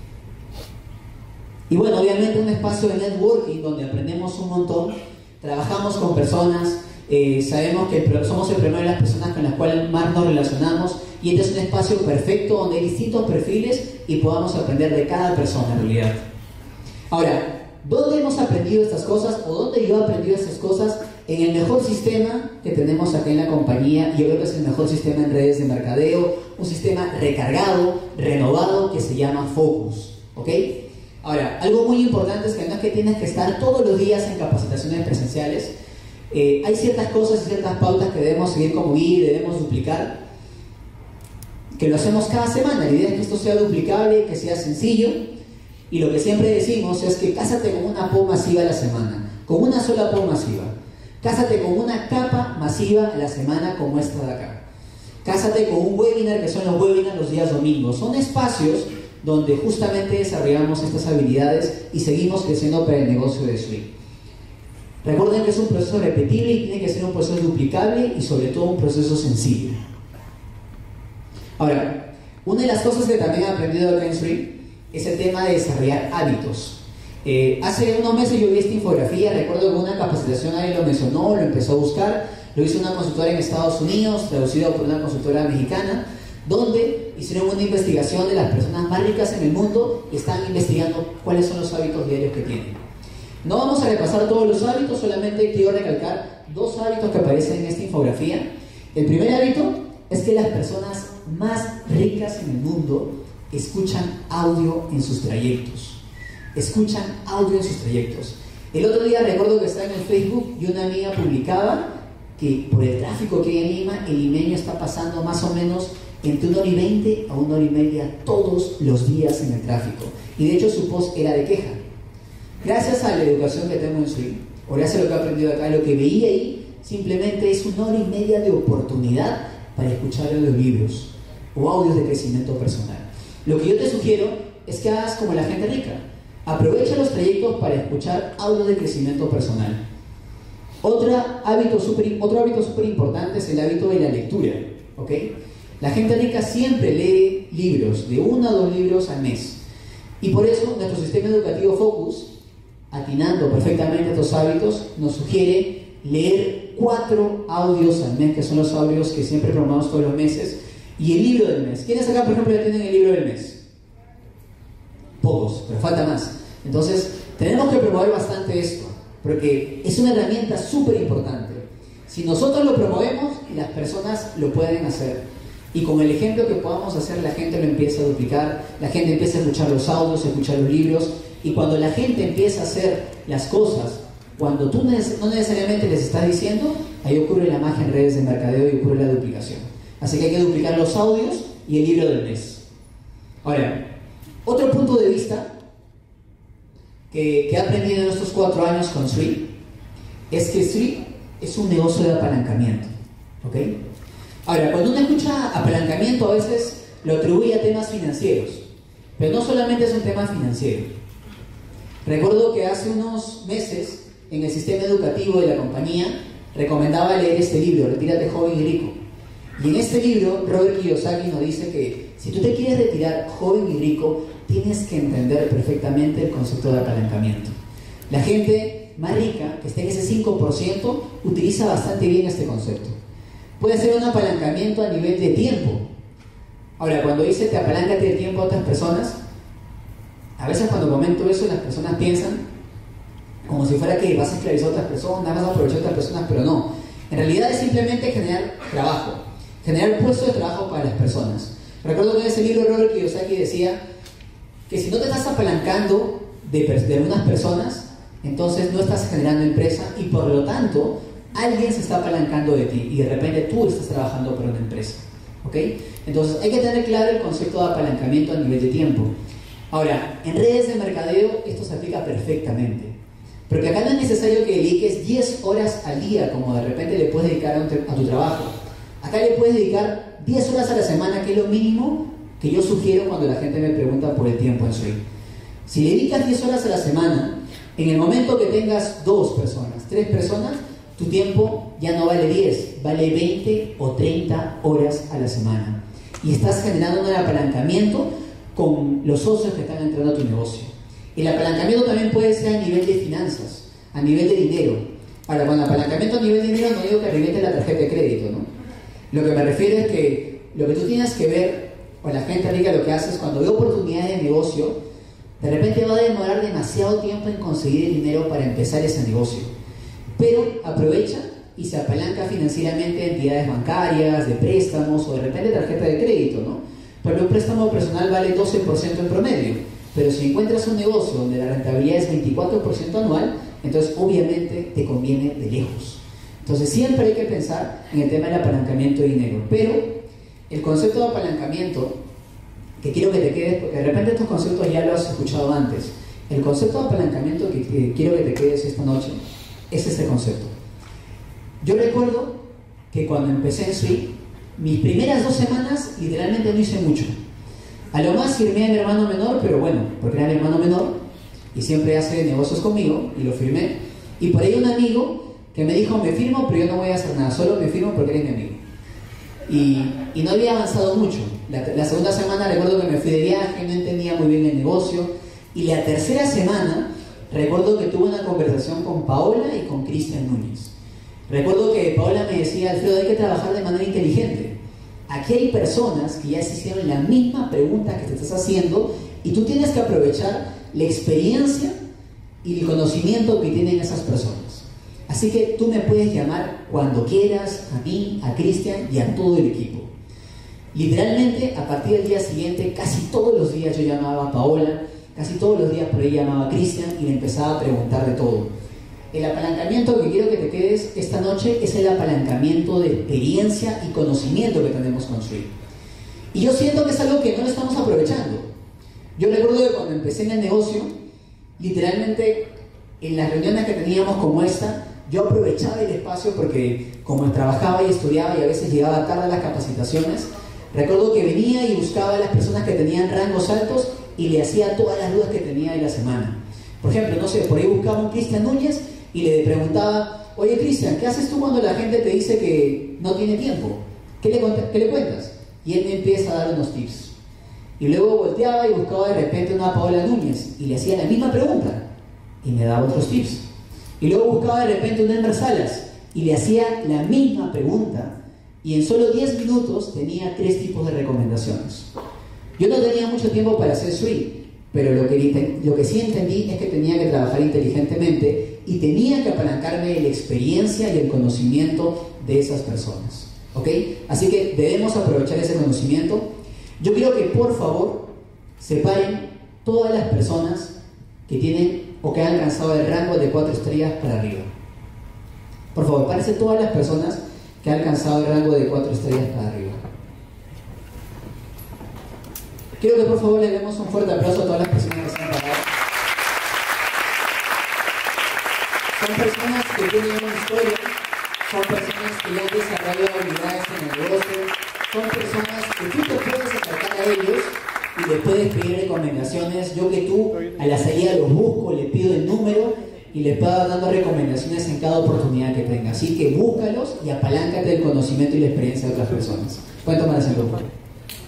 Y bueno, obviamente un espacio de networking donde aprendemos un montón, trabajamos con personas, eh, sabemos que somos el primero de las personas con las cuales más nos relacionamos, y este es un espacio perfecto donde hay distintos perfiles y podamos aprender de cada persona en realidad. Ahora, ¿dónde hemos aprendido estas cosas o dónde yo he aprendido estas cosas? En el mejor sistema que tenemos acá en la compañía, y yo creo que es el mejor sistema en redes de mercadeo, un sistema recargado, renovado, que se llama Focus. ¿Ok? Ahora, algo muy importante es que no es que tienes que estar todos los días en capacitaciones presenciales. Eh, hay ciertas cosas y ciertas pautas que debemos seguir como guía y debemos duplicar, que lo hacemos cada semana. La idea es que esto sea duplicable, que sea sencillo, y lo que siempre decimos es que cásate con una P O masiva a la semana, con una sola P O masiva. Cásate con una capa masiva a la semana como esta de acá. Cásate con un webinar, que son los webinars los días domingos. Son espacios donde justamente desarrollamos estas habilidades y seguimos creciendo para el negocio de S W I. Recuerden que es un proceso repetible y tiene que ser un proceso duplicable y sobre todo un proceso sencillo. Ahora, una de las cosas que también he aprendido acá en S W I es el tema de desarrollar hábitos. Eh, hace unos meses yo vi esta infografía, recuerdo que una capacitación alguien lo mencionó, lo empezó a buscar, lo hizo una consultora en Estados Unidos, traducido por una consultora mexicana, donde hicieron una investigación de las personas más ricas en el mundo y están investigando cuáles son los hábitos diarios que tienen. No vamos a repasar todos los hábitos, solamente quiero recalcar dos hábitos que aparecen en esta infografía. El primer hábito es que las personas más ricas en el mundo escuchan audio en sus trayectos. Escuchan audio en sus trayectos. El otro día recuerdo que estaba en el Facebook y una amiga publicaba que por el tráfico que hay en Lima, el limeño está pasando más o menos entre una hora y veinte a una hora y media todos los días en el tráfico. Y de hecho su post era de queja. Gracias a la educación que tengo en S W I, o gracias a lo que he aprendido acá, lo que veía ahí simplemente es una hora y media de oportunidad para escuchar audiolibros o audios de crecimiento personal. Lo que yo te sugiero es que hagas como la gente rica. Aprovecha los trayectos para escuchar audios de crecimiento personal. Otra hábito super, otro hábito súper importante es el hábito de la lectura. ¿Ok? La gente rica siempre lee libros, de uno a dos libros al mes. Y por eso nuestro sistema educativo Focus, atinando perfectamente estos hábitos, nos sugiere leer cuatro audios al mes, que son los audios que siempre promovemos todos los meses, y el libro del mes. ¿Quiénes acá, por ejemplo, ya tienen el libro del mes? Pocos, pero falta más. Entonces, tenemos que promover bastante esto, porque es una herramienta súper importante. Si nosotros lo promovemos, las personas lo pueden hacer. Y con el ejemplo que podamos hacer, la gente lo empieza a duplicar, la gente empieza a escuchar los audios, a escuchar los libros, y cuando la gente empieza a hacer las cosas, cuando tú no necesariamente les estás diciendo, ahí ocurre la magia en redes de mercadeo y ocurre la duplicación. Así que hay que duplicar los audios y el libro del mes. Ahora, otro punto de vista que, que he aprendido en estos cuatro años con Sri es que Sri es un negocio de apalancamiento. ¿Ok? Ahora, cuando uno escucha apalancamiento, a veces lo atribuye a temas financieros, pero no solamente es un tema financiero. Recuerdo que hace unos meses, en el sistema educativo de la compañía, recomendaba leer este libro, Retírate joven y rico. Y en este libro, Robert Kiyosaki nos dice que si tú te quieres retirar joven y rico, tienes que entender perfectamente el concepto de apalancamiento. La gente más rica, que está en ese cinco por ciento, utiliza bastante bien este concepto. Puede ser un apalancamiento a nivel de tiempo. Ahora, cuando dice te apaláncate el tiempo a otras personas, a veces cuando comento eso, las personas piensan como si fuera que vas a esclavizar a otras personas, vas a aprovechar a otras personas, pero no. En realidad es simplemente generar trabajo, generar puestos de trabajo para las personas. Recuerdo que en ese libro Robert Kiyosaki decía que si no te estás apalancando de, de algunas personas, entonces no estás generando empresa y por lo tanto alguien se está apalancando de ti y de repente tú estás trabajando para una empresa. ¿Ok? Entonces hay que tener claro el concepto de apalancamiento a nivel de tiempo. Ahora, en redes de mercadeo esto se aplica perfectamente. Porque acá no es necesario que dediques diez horas al día, como de repente le puedes dedicar a, un, a tu trabajo. Acá le puedes dedicar diez horas a la semana, que es lo mínimo que yo sugiero cuando la gente me pregunta por el tiempo en Sri. Si le dedicas diez horas a la semana, en el momento que tengas dos personas, tres personas, tu tiempo ya no vale diez, vale veinte o treinta horas a la semana. Y estás generando un apalancamiento con los socios que están entrando a tu negocio. El apalancamiento también puede ser a nivel de finanzas, a nivel de dinero. Ahora, con apalancamiento a nivel de dinero no digo que reviente la tarjeta de crédito, ¿no? Lo que me refiero es que lo que tú tienes que ver, o la gente rica lo que hace es cuando ve oportunidades de negocio, de repente va a demorar demasiado tiempo en conseguir el dinero para empezar ese negocio. Pero aprovecha y se apalanca financieramente de entidades bancarias, de préstamos o de repente tarjeta de crédito, ¿no? Pero un préstamo personal vale doce por ciento en promedio. Pero si encuentras un negocio donde la rentabilidad es veinticuatro por ciento anual, entonces obviamente te conviene de lejos. Entonces siempre hay que pensar en el tema del apalancamiento de dinero. Pero el concepto de apalancamiento, que quiero que te quedes, porque de repente estos conceptos ya los has escuchado antes. El concepto de apalancamiento que, que quiero que te quedes esta noche es este concepto. Yo recuerdo que cuando empecé en Sri, mis primeras dos semanas literalmente no hice mucho. A lo más firmé a mi hermano menor, pero bueno, porque era mi hermano menor y siempre hace negocios conmigo y lo firmé. Y por ahí un amigo que me dijo, me firmo, pero yo no voy a hacer nada, solo me firmo porque eres mi amigo. Y, y no había avanzado mucho. La, la segunda semana recuerdo que me fui de viaje, no entendía muy bien el negocio. Y la tercera semana recuerdo que tuve una conversación con Paola y con Cristian Núñez. Recuerdo que Paola me decía, Alfredo, hay que trabajar de manera inteligente. Aquí hay personas que ya se hicieron la misma pregunta que te estás haciendo y tú tienes que aprovechar la experiencia y el conocimiento que tienen esas personas. Así que tú me puedes llamar cuando quieras, a mí, a Cristian y a todo el equipo. Literalmente, a partir del día siguiente, casi todos los días yo llamaba a Paola, casi todos los días por ahí llamaba a Cristian y le empezaba a preguntar de todo. El apalancamiento que quiero que te quedes esta noche es el apalancamiento de experiencia y conocimiento que tenemos con Sri. Y yo siento que es algo que no lo estamos aprovechando. Yo recuerdo que cuando empecé en el negocio, literalmente en las reuniones que teníamos como esta, yo aprovechaba el espacio porque como trabajaba y estudiaba y a veces llegaba tarde a las capacitaciones, recuerdo que venía y buscaba a las personas que tenían rangos altos y le hacía todas las dudas que tenía de la semana. Por ejemplo, no sé, por ahí buscaba a un Cristian Núñez y le preguntaba, oye Cristian, ¿qué haces tú cuando la gente te dice que no tiene tiempo? ¿Qué le, qué le cuentas? Y él me empieza a dar unos tips. Y luego volteaba y buscaba de repente una Paola Núñez y le hacía la misma pregunta y me daba otros tips. Y luego buscaba de repente un Elmer Salas y le hacía la misma pregunta y en solo diez minutos tenía tres tipos de recomendaciones. Yo no tenía mucho tiempo para hacer Sui, pero lo que, lo que sí entendí es que tenía que trabajar inteligentemente y tenía que apalancarme de la experiencia y el conocimiento de esas personas. ¿Ok? Así que debemos aprovechar ese conocimiento. Yo quiero que por favor separen todas las personas que tienen o que han alcanzado el rango de cuatro estrellas para arriba. Por favor, párense todas las personas que han alcanzado el rango de cuatro estrellas para arriba. Quiero que por favor le demos un fuerte aplauso a todas las personas que se han parado. Son personas que tienen una historia, son personas que ya han desarrollado habilidades en el negocio, son personas que tú te puedes acercar a ellos y les puedes pedir recomendaciones. Yo que tú a la salida los busco, les pido el número y les puedo dando recomendaciones en cada oportunidad que tenga. Así que búscalos y apaláncate del conocimiento y la experiencia de otras personas. Pueden tomar asiento, por favor.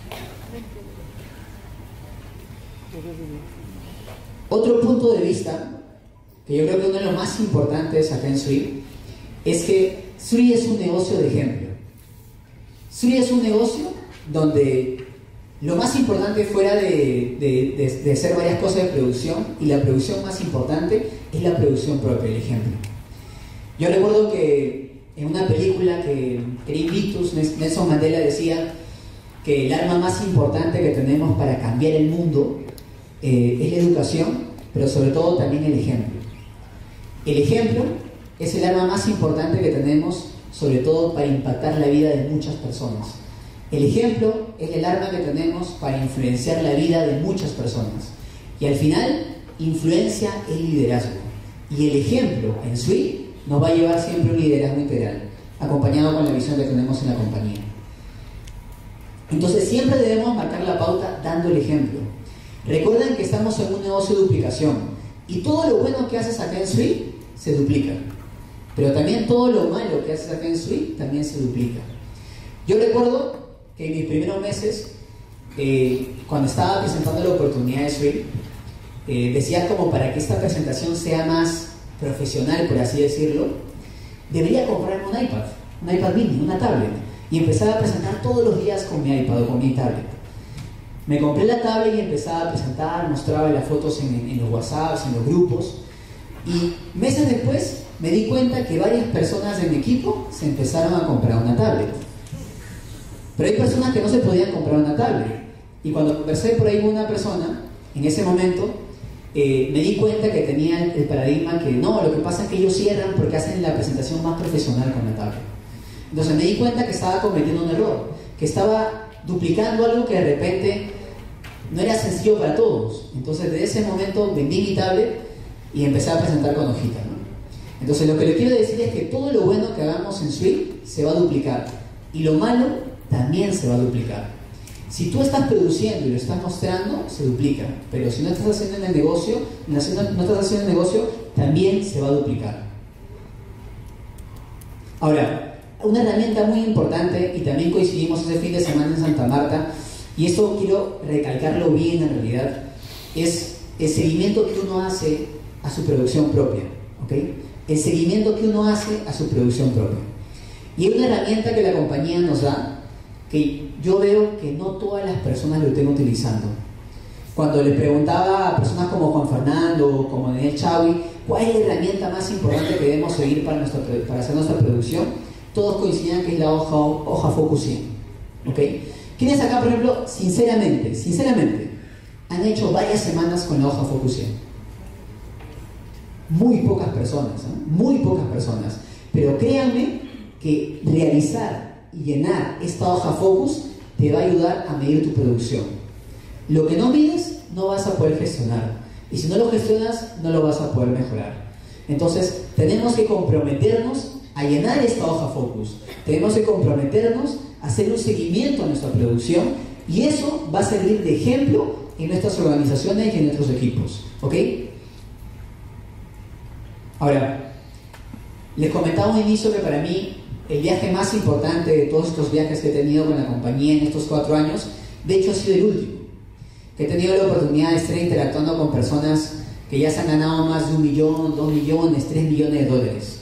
Otro punto de vista, que yo creo que uno de los más importantes acá en Sui, es que Sui es un negocio de ejemplo. Sui es un negocio donde lo más importante fuera de, de, de, de hacer varias cosas de producción, y la producción más importante es la producción propia, el ejemplo. Yo recuerdo que en una película que, que era Invictus, Nelson Mandela decía que el arma más importante que tenemos para cambiar el mundo eh, es la educación, pero sobre todo también el ejemplo. El ejemplo es el arma más importante que tenemos, sobre todo para impactar la vida de muchas personas. El ejemplo es el arma que tenemos para influenciar la vida de muchas personas. Y al final, influencia es liderazgo. Y el ejemplo en Sui nos va a llevar siempre un liderazgo integral, acompañado con la visión que tenemos en la compañía. Entonces siempre debemos marcar la pauta dando el ejemplo. Recuerden que estamos en un negocio de duplicación y todo lo bueno que haces acá en Sui se duplica, pero también todo lo malo que haces acá en Sui también se duplica. Yo recuerdo que en mis primeros meses, eh, cuando estaba presentando la oportunidad de Sui, eh, decía como para que esta presentación sea más profesional, por así decirlo, debería comprarme un iPad, un iPad mini, una tablet, y empezaba a presentar todos los días con mi iPad o con mi tablet. Me compré la tablet y empezaba a presentar, mostraba las fotos en, en los WhatsApps, en los grupos, y meses después me di cuenta que varias personas de mi equipo se empezaron a comprar una tablet. Pero hay personas que no se podían comprar una tablet, y cuando conversé por ahí con una persona, en ese momento eh, me di cuenta que tenía el paradigma que no, lo que pasa es que ellos cierran porque hacen la presentación más profesional con la tablet. Entonces me di cuenta que estaba cometiendo un error, que estaba duplicando algo que de repente no era sencillo para todos. Entonces desde ese momento vendí mi tablet y empecé a presentar con hojitas, ¿no? Entonces lo que les quiero decir es que todo lo bueno que hagamos en Sui se va a duplicar, y lo malo también se va a duplicar. Si tú estás produciendo y lo estás mostrando, se duplica, pero si no estás haciendo en el negocio, no estás haciendo el negocio, también se va a duplicar. Ahora, una herramienta muy importante, y también coincidimos ese fin de semana en Santa Marta, y esto quiero recalcarlo bien en realidad, es el seguimiento que uno hace a su producción propia, ¿ok? El seguimiento que uno hace a su producción propia. Y hay una herramienta que la compañía nos da, que yo veo que no todas las personas lo estén utilizando. Cuando le preguntaba a personas como Juan Fernando, como Daniel Chaui, ¿cuál es la herramienta más importante que debemos seguir para, nuestra, para hacer nuestra producción? Todos coincidían que es la hoja, hoja Focus cien. ¿Ok? ¿Quiénes acá, por ejemplo, sinceramente, sinceramente, han hecho varias semanas con la hoja Focus cien? Muy pocas personas, ¿eh? Muy pocas personas. Pero créanme que realizar y llenar esta hoja Focus te va a ayudar a medir tu producción. Lo que no mides, no vas a poder gestionar. Y si no lo gestionas, no lo vas a poder mejorar. Entonces, tenemos que comprometernos a llenar esta hoja Focus. Tenemos que comprometernos a hacer un seguimiento a nuestra producción, y eso va a servir de ejemplo en nuestras organizaciones y en nuestros equipos. ¿Ok? Ahora, les comentaba un inicio que para mí el viaje más importante de todos estos viajes que he tenido con la compañía en estos cuatro años, de hecho ha sido el último. Que he tenido la oportunidad de estar interactuando con personas que ya se han ganado más de un millón, dos millones, tres millones de dólares.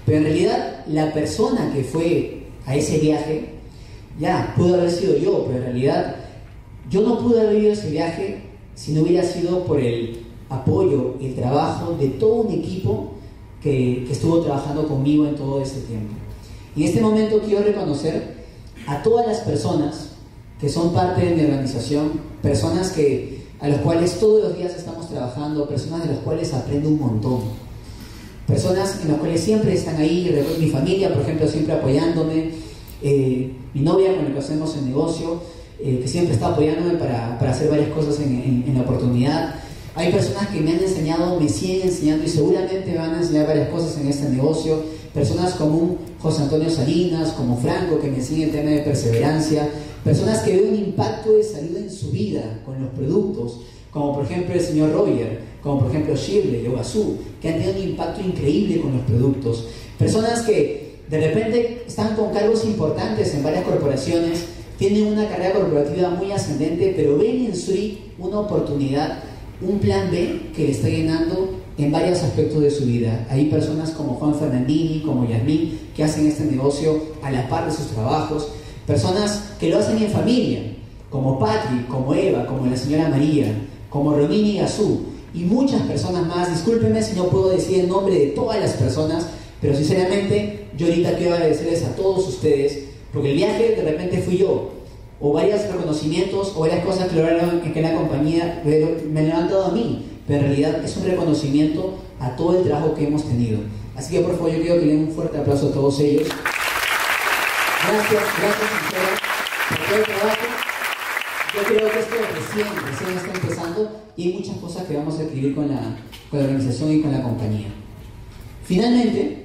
Pero en realidad la persona que fue a ese viaje, ya, pudo haber sido yo, pero en realidad yo no pude haber ido a ese viaje si no hubiera sido por el apoyo, el trabajo de todo un equipo que, que estuvo trabajando conmigo en todo este tiempo. Y en este momento quiero reconocer a todas las personas que son parte de mi organización, personas que, a las cuales todos los días estamos trabajando, personas de las cuales aprendo un montón, personas en las cuales siempre están ahí, mi familia, por ejemplo, siempre apoyándome, eh, mi novia con la que hacemos el negocio, eh, que siempre está apoyándome para, para hacer varias cosas en, en, en la oportunidad. Hay personas que me han enseñado, me siguen enseñando y seguramente me van a enseñar varias cosas en este negocio. Personas como un José Antonio Salinas, como Franco, que me enseña el tema de perseverancia. Personas que ven un impacto de salud en su vida con los productos, como por ejemplo el señor Roger, como por ejemplo Shirley y Ogasu, que han tenido un impacto increíble con los productos. Personas que de repente están con cargos importantes en varias corporaciones, tienen una carrera corporativa muy ascendente, pero ven en Suri una oportunidad, un plan B que le está llenando en varios aspectos de su vida. Hay personas como Juan Fernandini, como Yasmín, que hacen este negocio a la par de sus trabajos. Personas que lo hacen en familia, como Patri, como Eva, como la señora María, como Romini y Azú, y muchas personas más. Discúlpenme si no puedo decir el nombre de todas las personas, pero sinceramente yo ahorita quiero agradecerles a todos ustedes, porque el viaje de repente fui yo, o varios reconocimientos, o varias cosas que, lograron, que la compañía me lo han dado a mí, pero en realidad es un reconocimiento a todo el trabajo que hemos tenido. Así que por favor yo quiero que le den un fuerte aplauso a todos ellos. Gracias, gracias sincera por todo el trabajo. Yo creo que esto recién, recién está empezando y hay muchas cosas que vamos a adquirir con la, con la organización y con la compañía. Finalmente,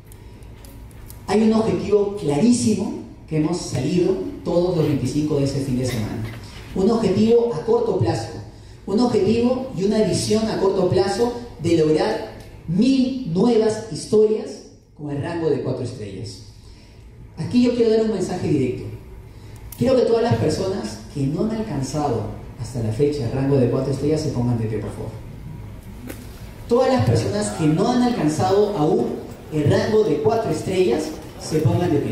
hay un objetivo clarísimo que hemos salido todos los veinticinco de ese fin de semana. Un objetivo a corto plazo, un objetivo y una visión a corto plazo de lograr mil nuevas historias con el rango de cuatro estrellas. Aquí yo quiero dar un mensaje directo. Quiero que todas las personas que no han alcanzado hasta la fecha el rango de cuatro estrellas se pongan de pie, por favor. Todas las personas que no han alcanzado aún el rango de cuatro estrellas se pongan de pie.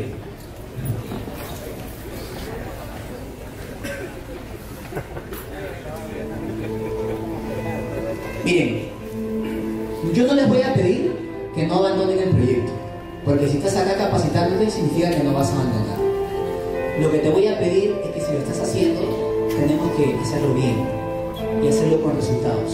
Miren, yo no les voy a pedir que no abandonen el proyecto, porque si estás acá capacitándote significa que no vas a abandonar. Lo que te voy a pedir es que si lo estás haciendo, tenemos que hacerlo bien y hacerlo con resultados.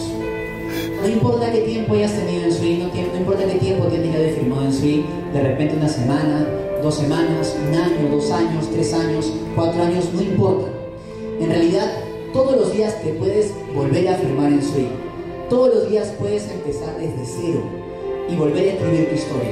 No importa qué tiempo hayas tenido en Sui, no, no importa qué tiempo tienes ya de firmado en Sui, de repente una semana, dos semanas, un año, dos años, tres años, cuatro años, no importa. En realidad, todos los días te puedes volver a firmar en Sui. Todos los días puedes empezar desde cero y volver a escribir tu historia.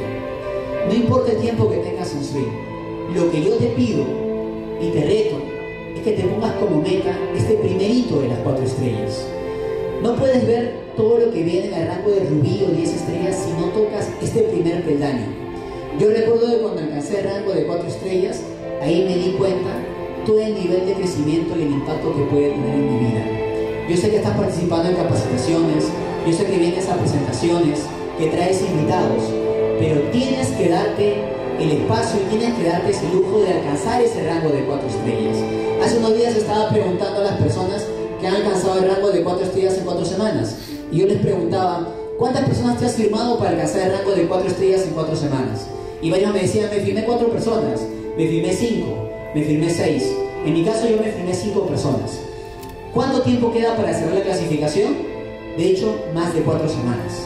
No importa el tiempo que tengas en Sui. Lo que yo te pido y te reto es que te pongas como meta este primer hito de las cuatro estrellas. No puedes ver todo lo que viene en el rango de rubí o diez estrellas si no tocas este primer peldaño. Yo recuerdo que cuando alcancé el rango de cuatro estrellas, ahí me di cuenta todo el nivel de crecimiento y el impacto que puede tener en mi vida. Yo sé que estás participando en capacitaciones, yo sé que vienes a presentaciones, que traes invitados, pero tienes que darte el espacio y tienes que darte ese lujo de alcanzar ese rango de cuatro estrellas. Hace unos días estaba preguntando a las personas que han alcanzado el rango de cuatro estrellas en cuatro semanas, y yo les preguntaba, ¿cuántas personas te has firmado para alcanzar el rango de cuatro estrellas en cuatro semanas? Y varios me decían, me firmé cuatro personas, me firmé cinco, me firmé seis. En mi caso yo me firmé cinco personas. ¿Cuánto tiempo queda para cerrar la clasificación? De hecho, más de cuatro semanas.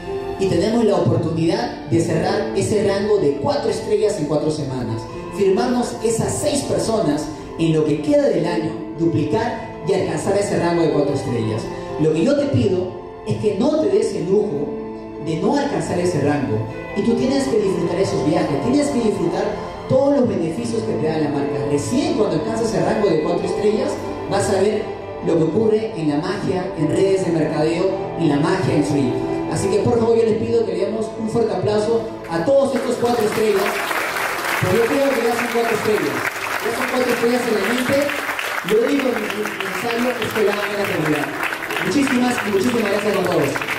Y tenemos la oportunidad de cerrar ese rango de cuatro estrellas en cuatro semanas. Firmarnos esas seis personas en lo que queda del año, duplicar y alcanzar ese rango de cuatro estrellas. Lo que yo te pido es que no te des el lujo de no alcanzar ese rango. Y tú tienes que disfrutar esos viajes, tienes que disfrutar todos los beneficios que te da la marca. Recién cuando alcanzas el rango de cuatro estrellas, vas a ver lo que ocurre en la magia, en redes de mercadeo, en la magia en Sui. Así que por favor yo les pido que le demos un fuerte aplauso a todos estos cuatro estrellas, porque yo creo que ya son cuatro estrellas. Ya son cuatro estrellas en la mente. Lo único necesario es que lo hagan en la realidad. Muchísimas y muchísimas gracias a todos.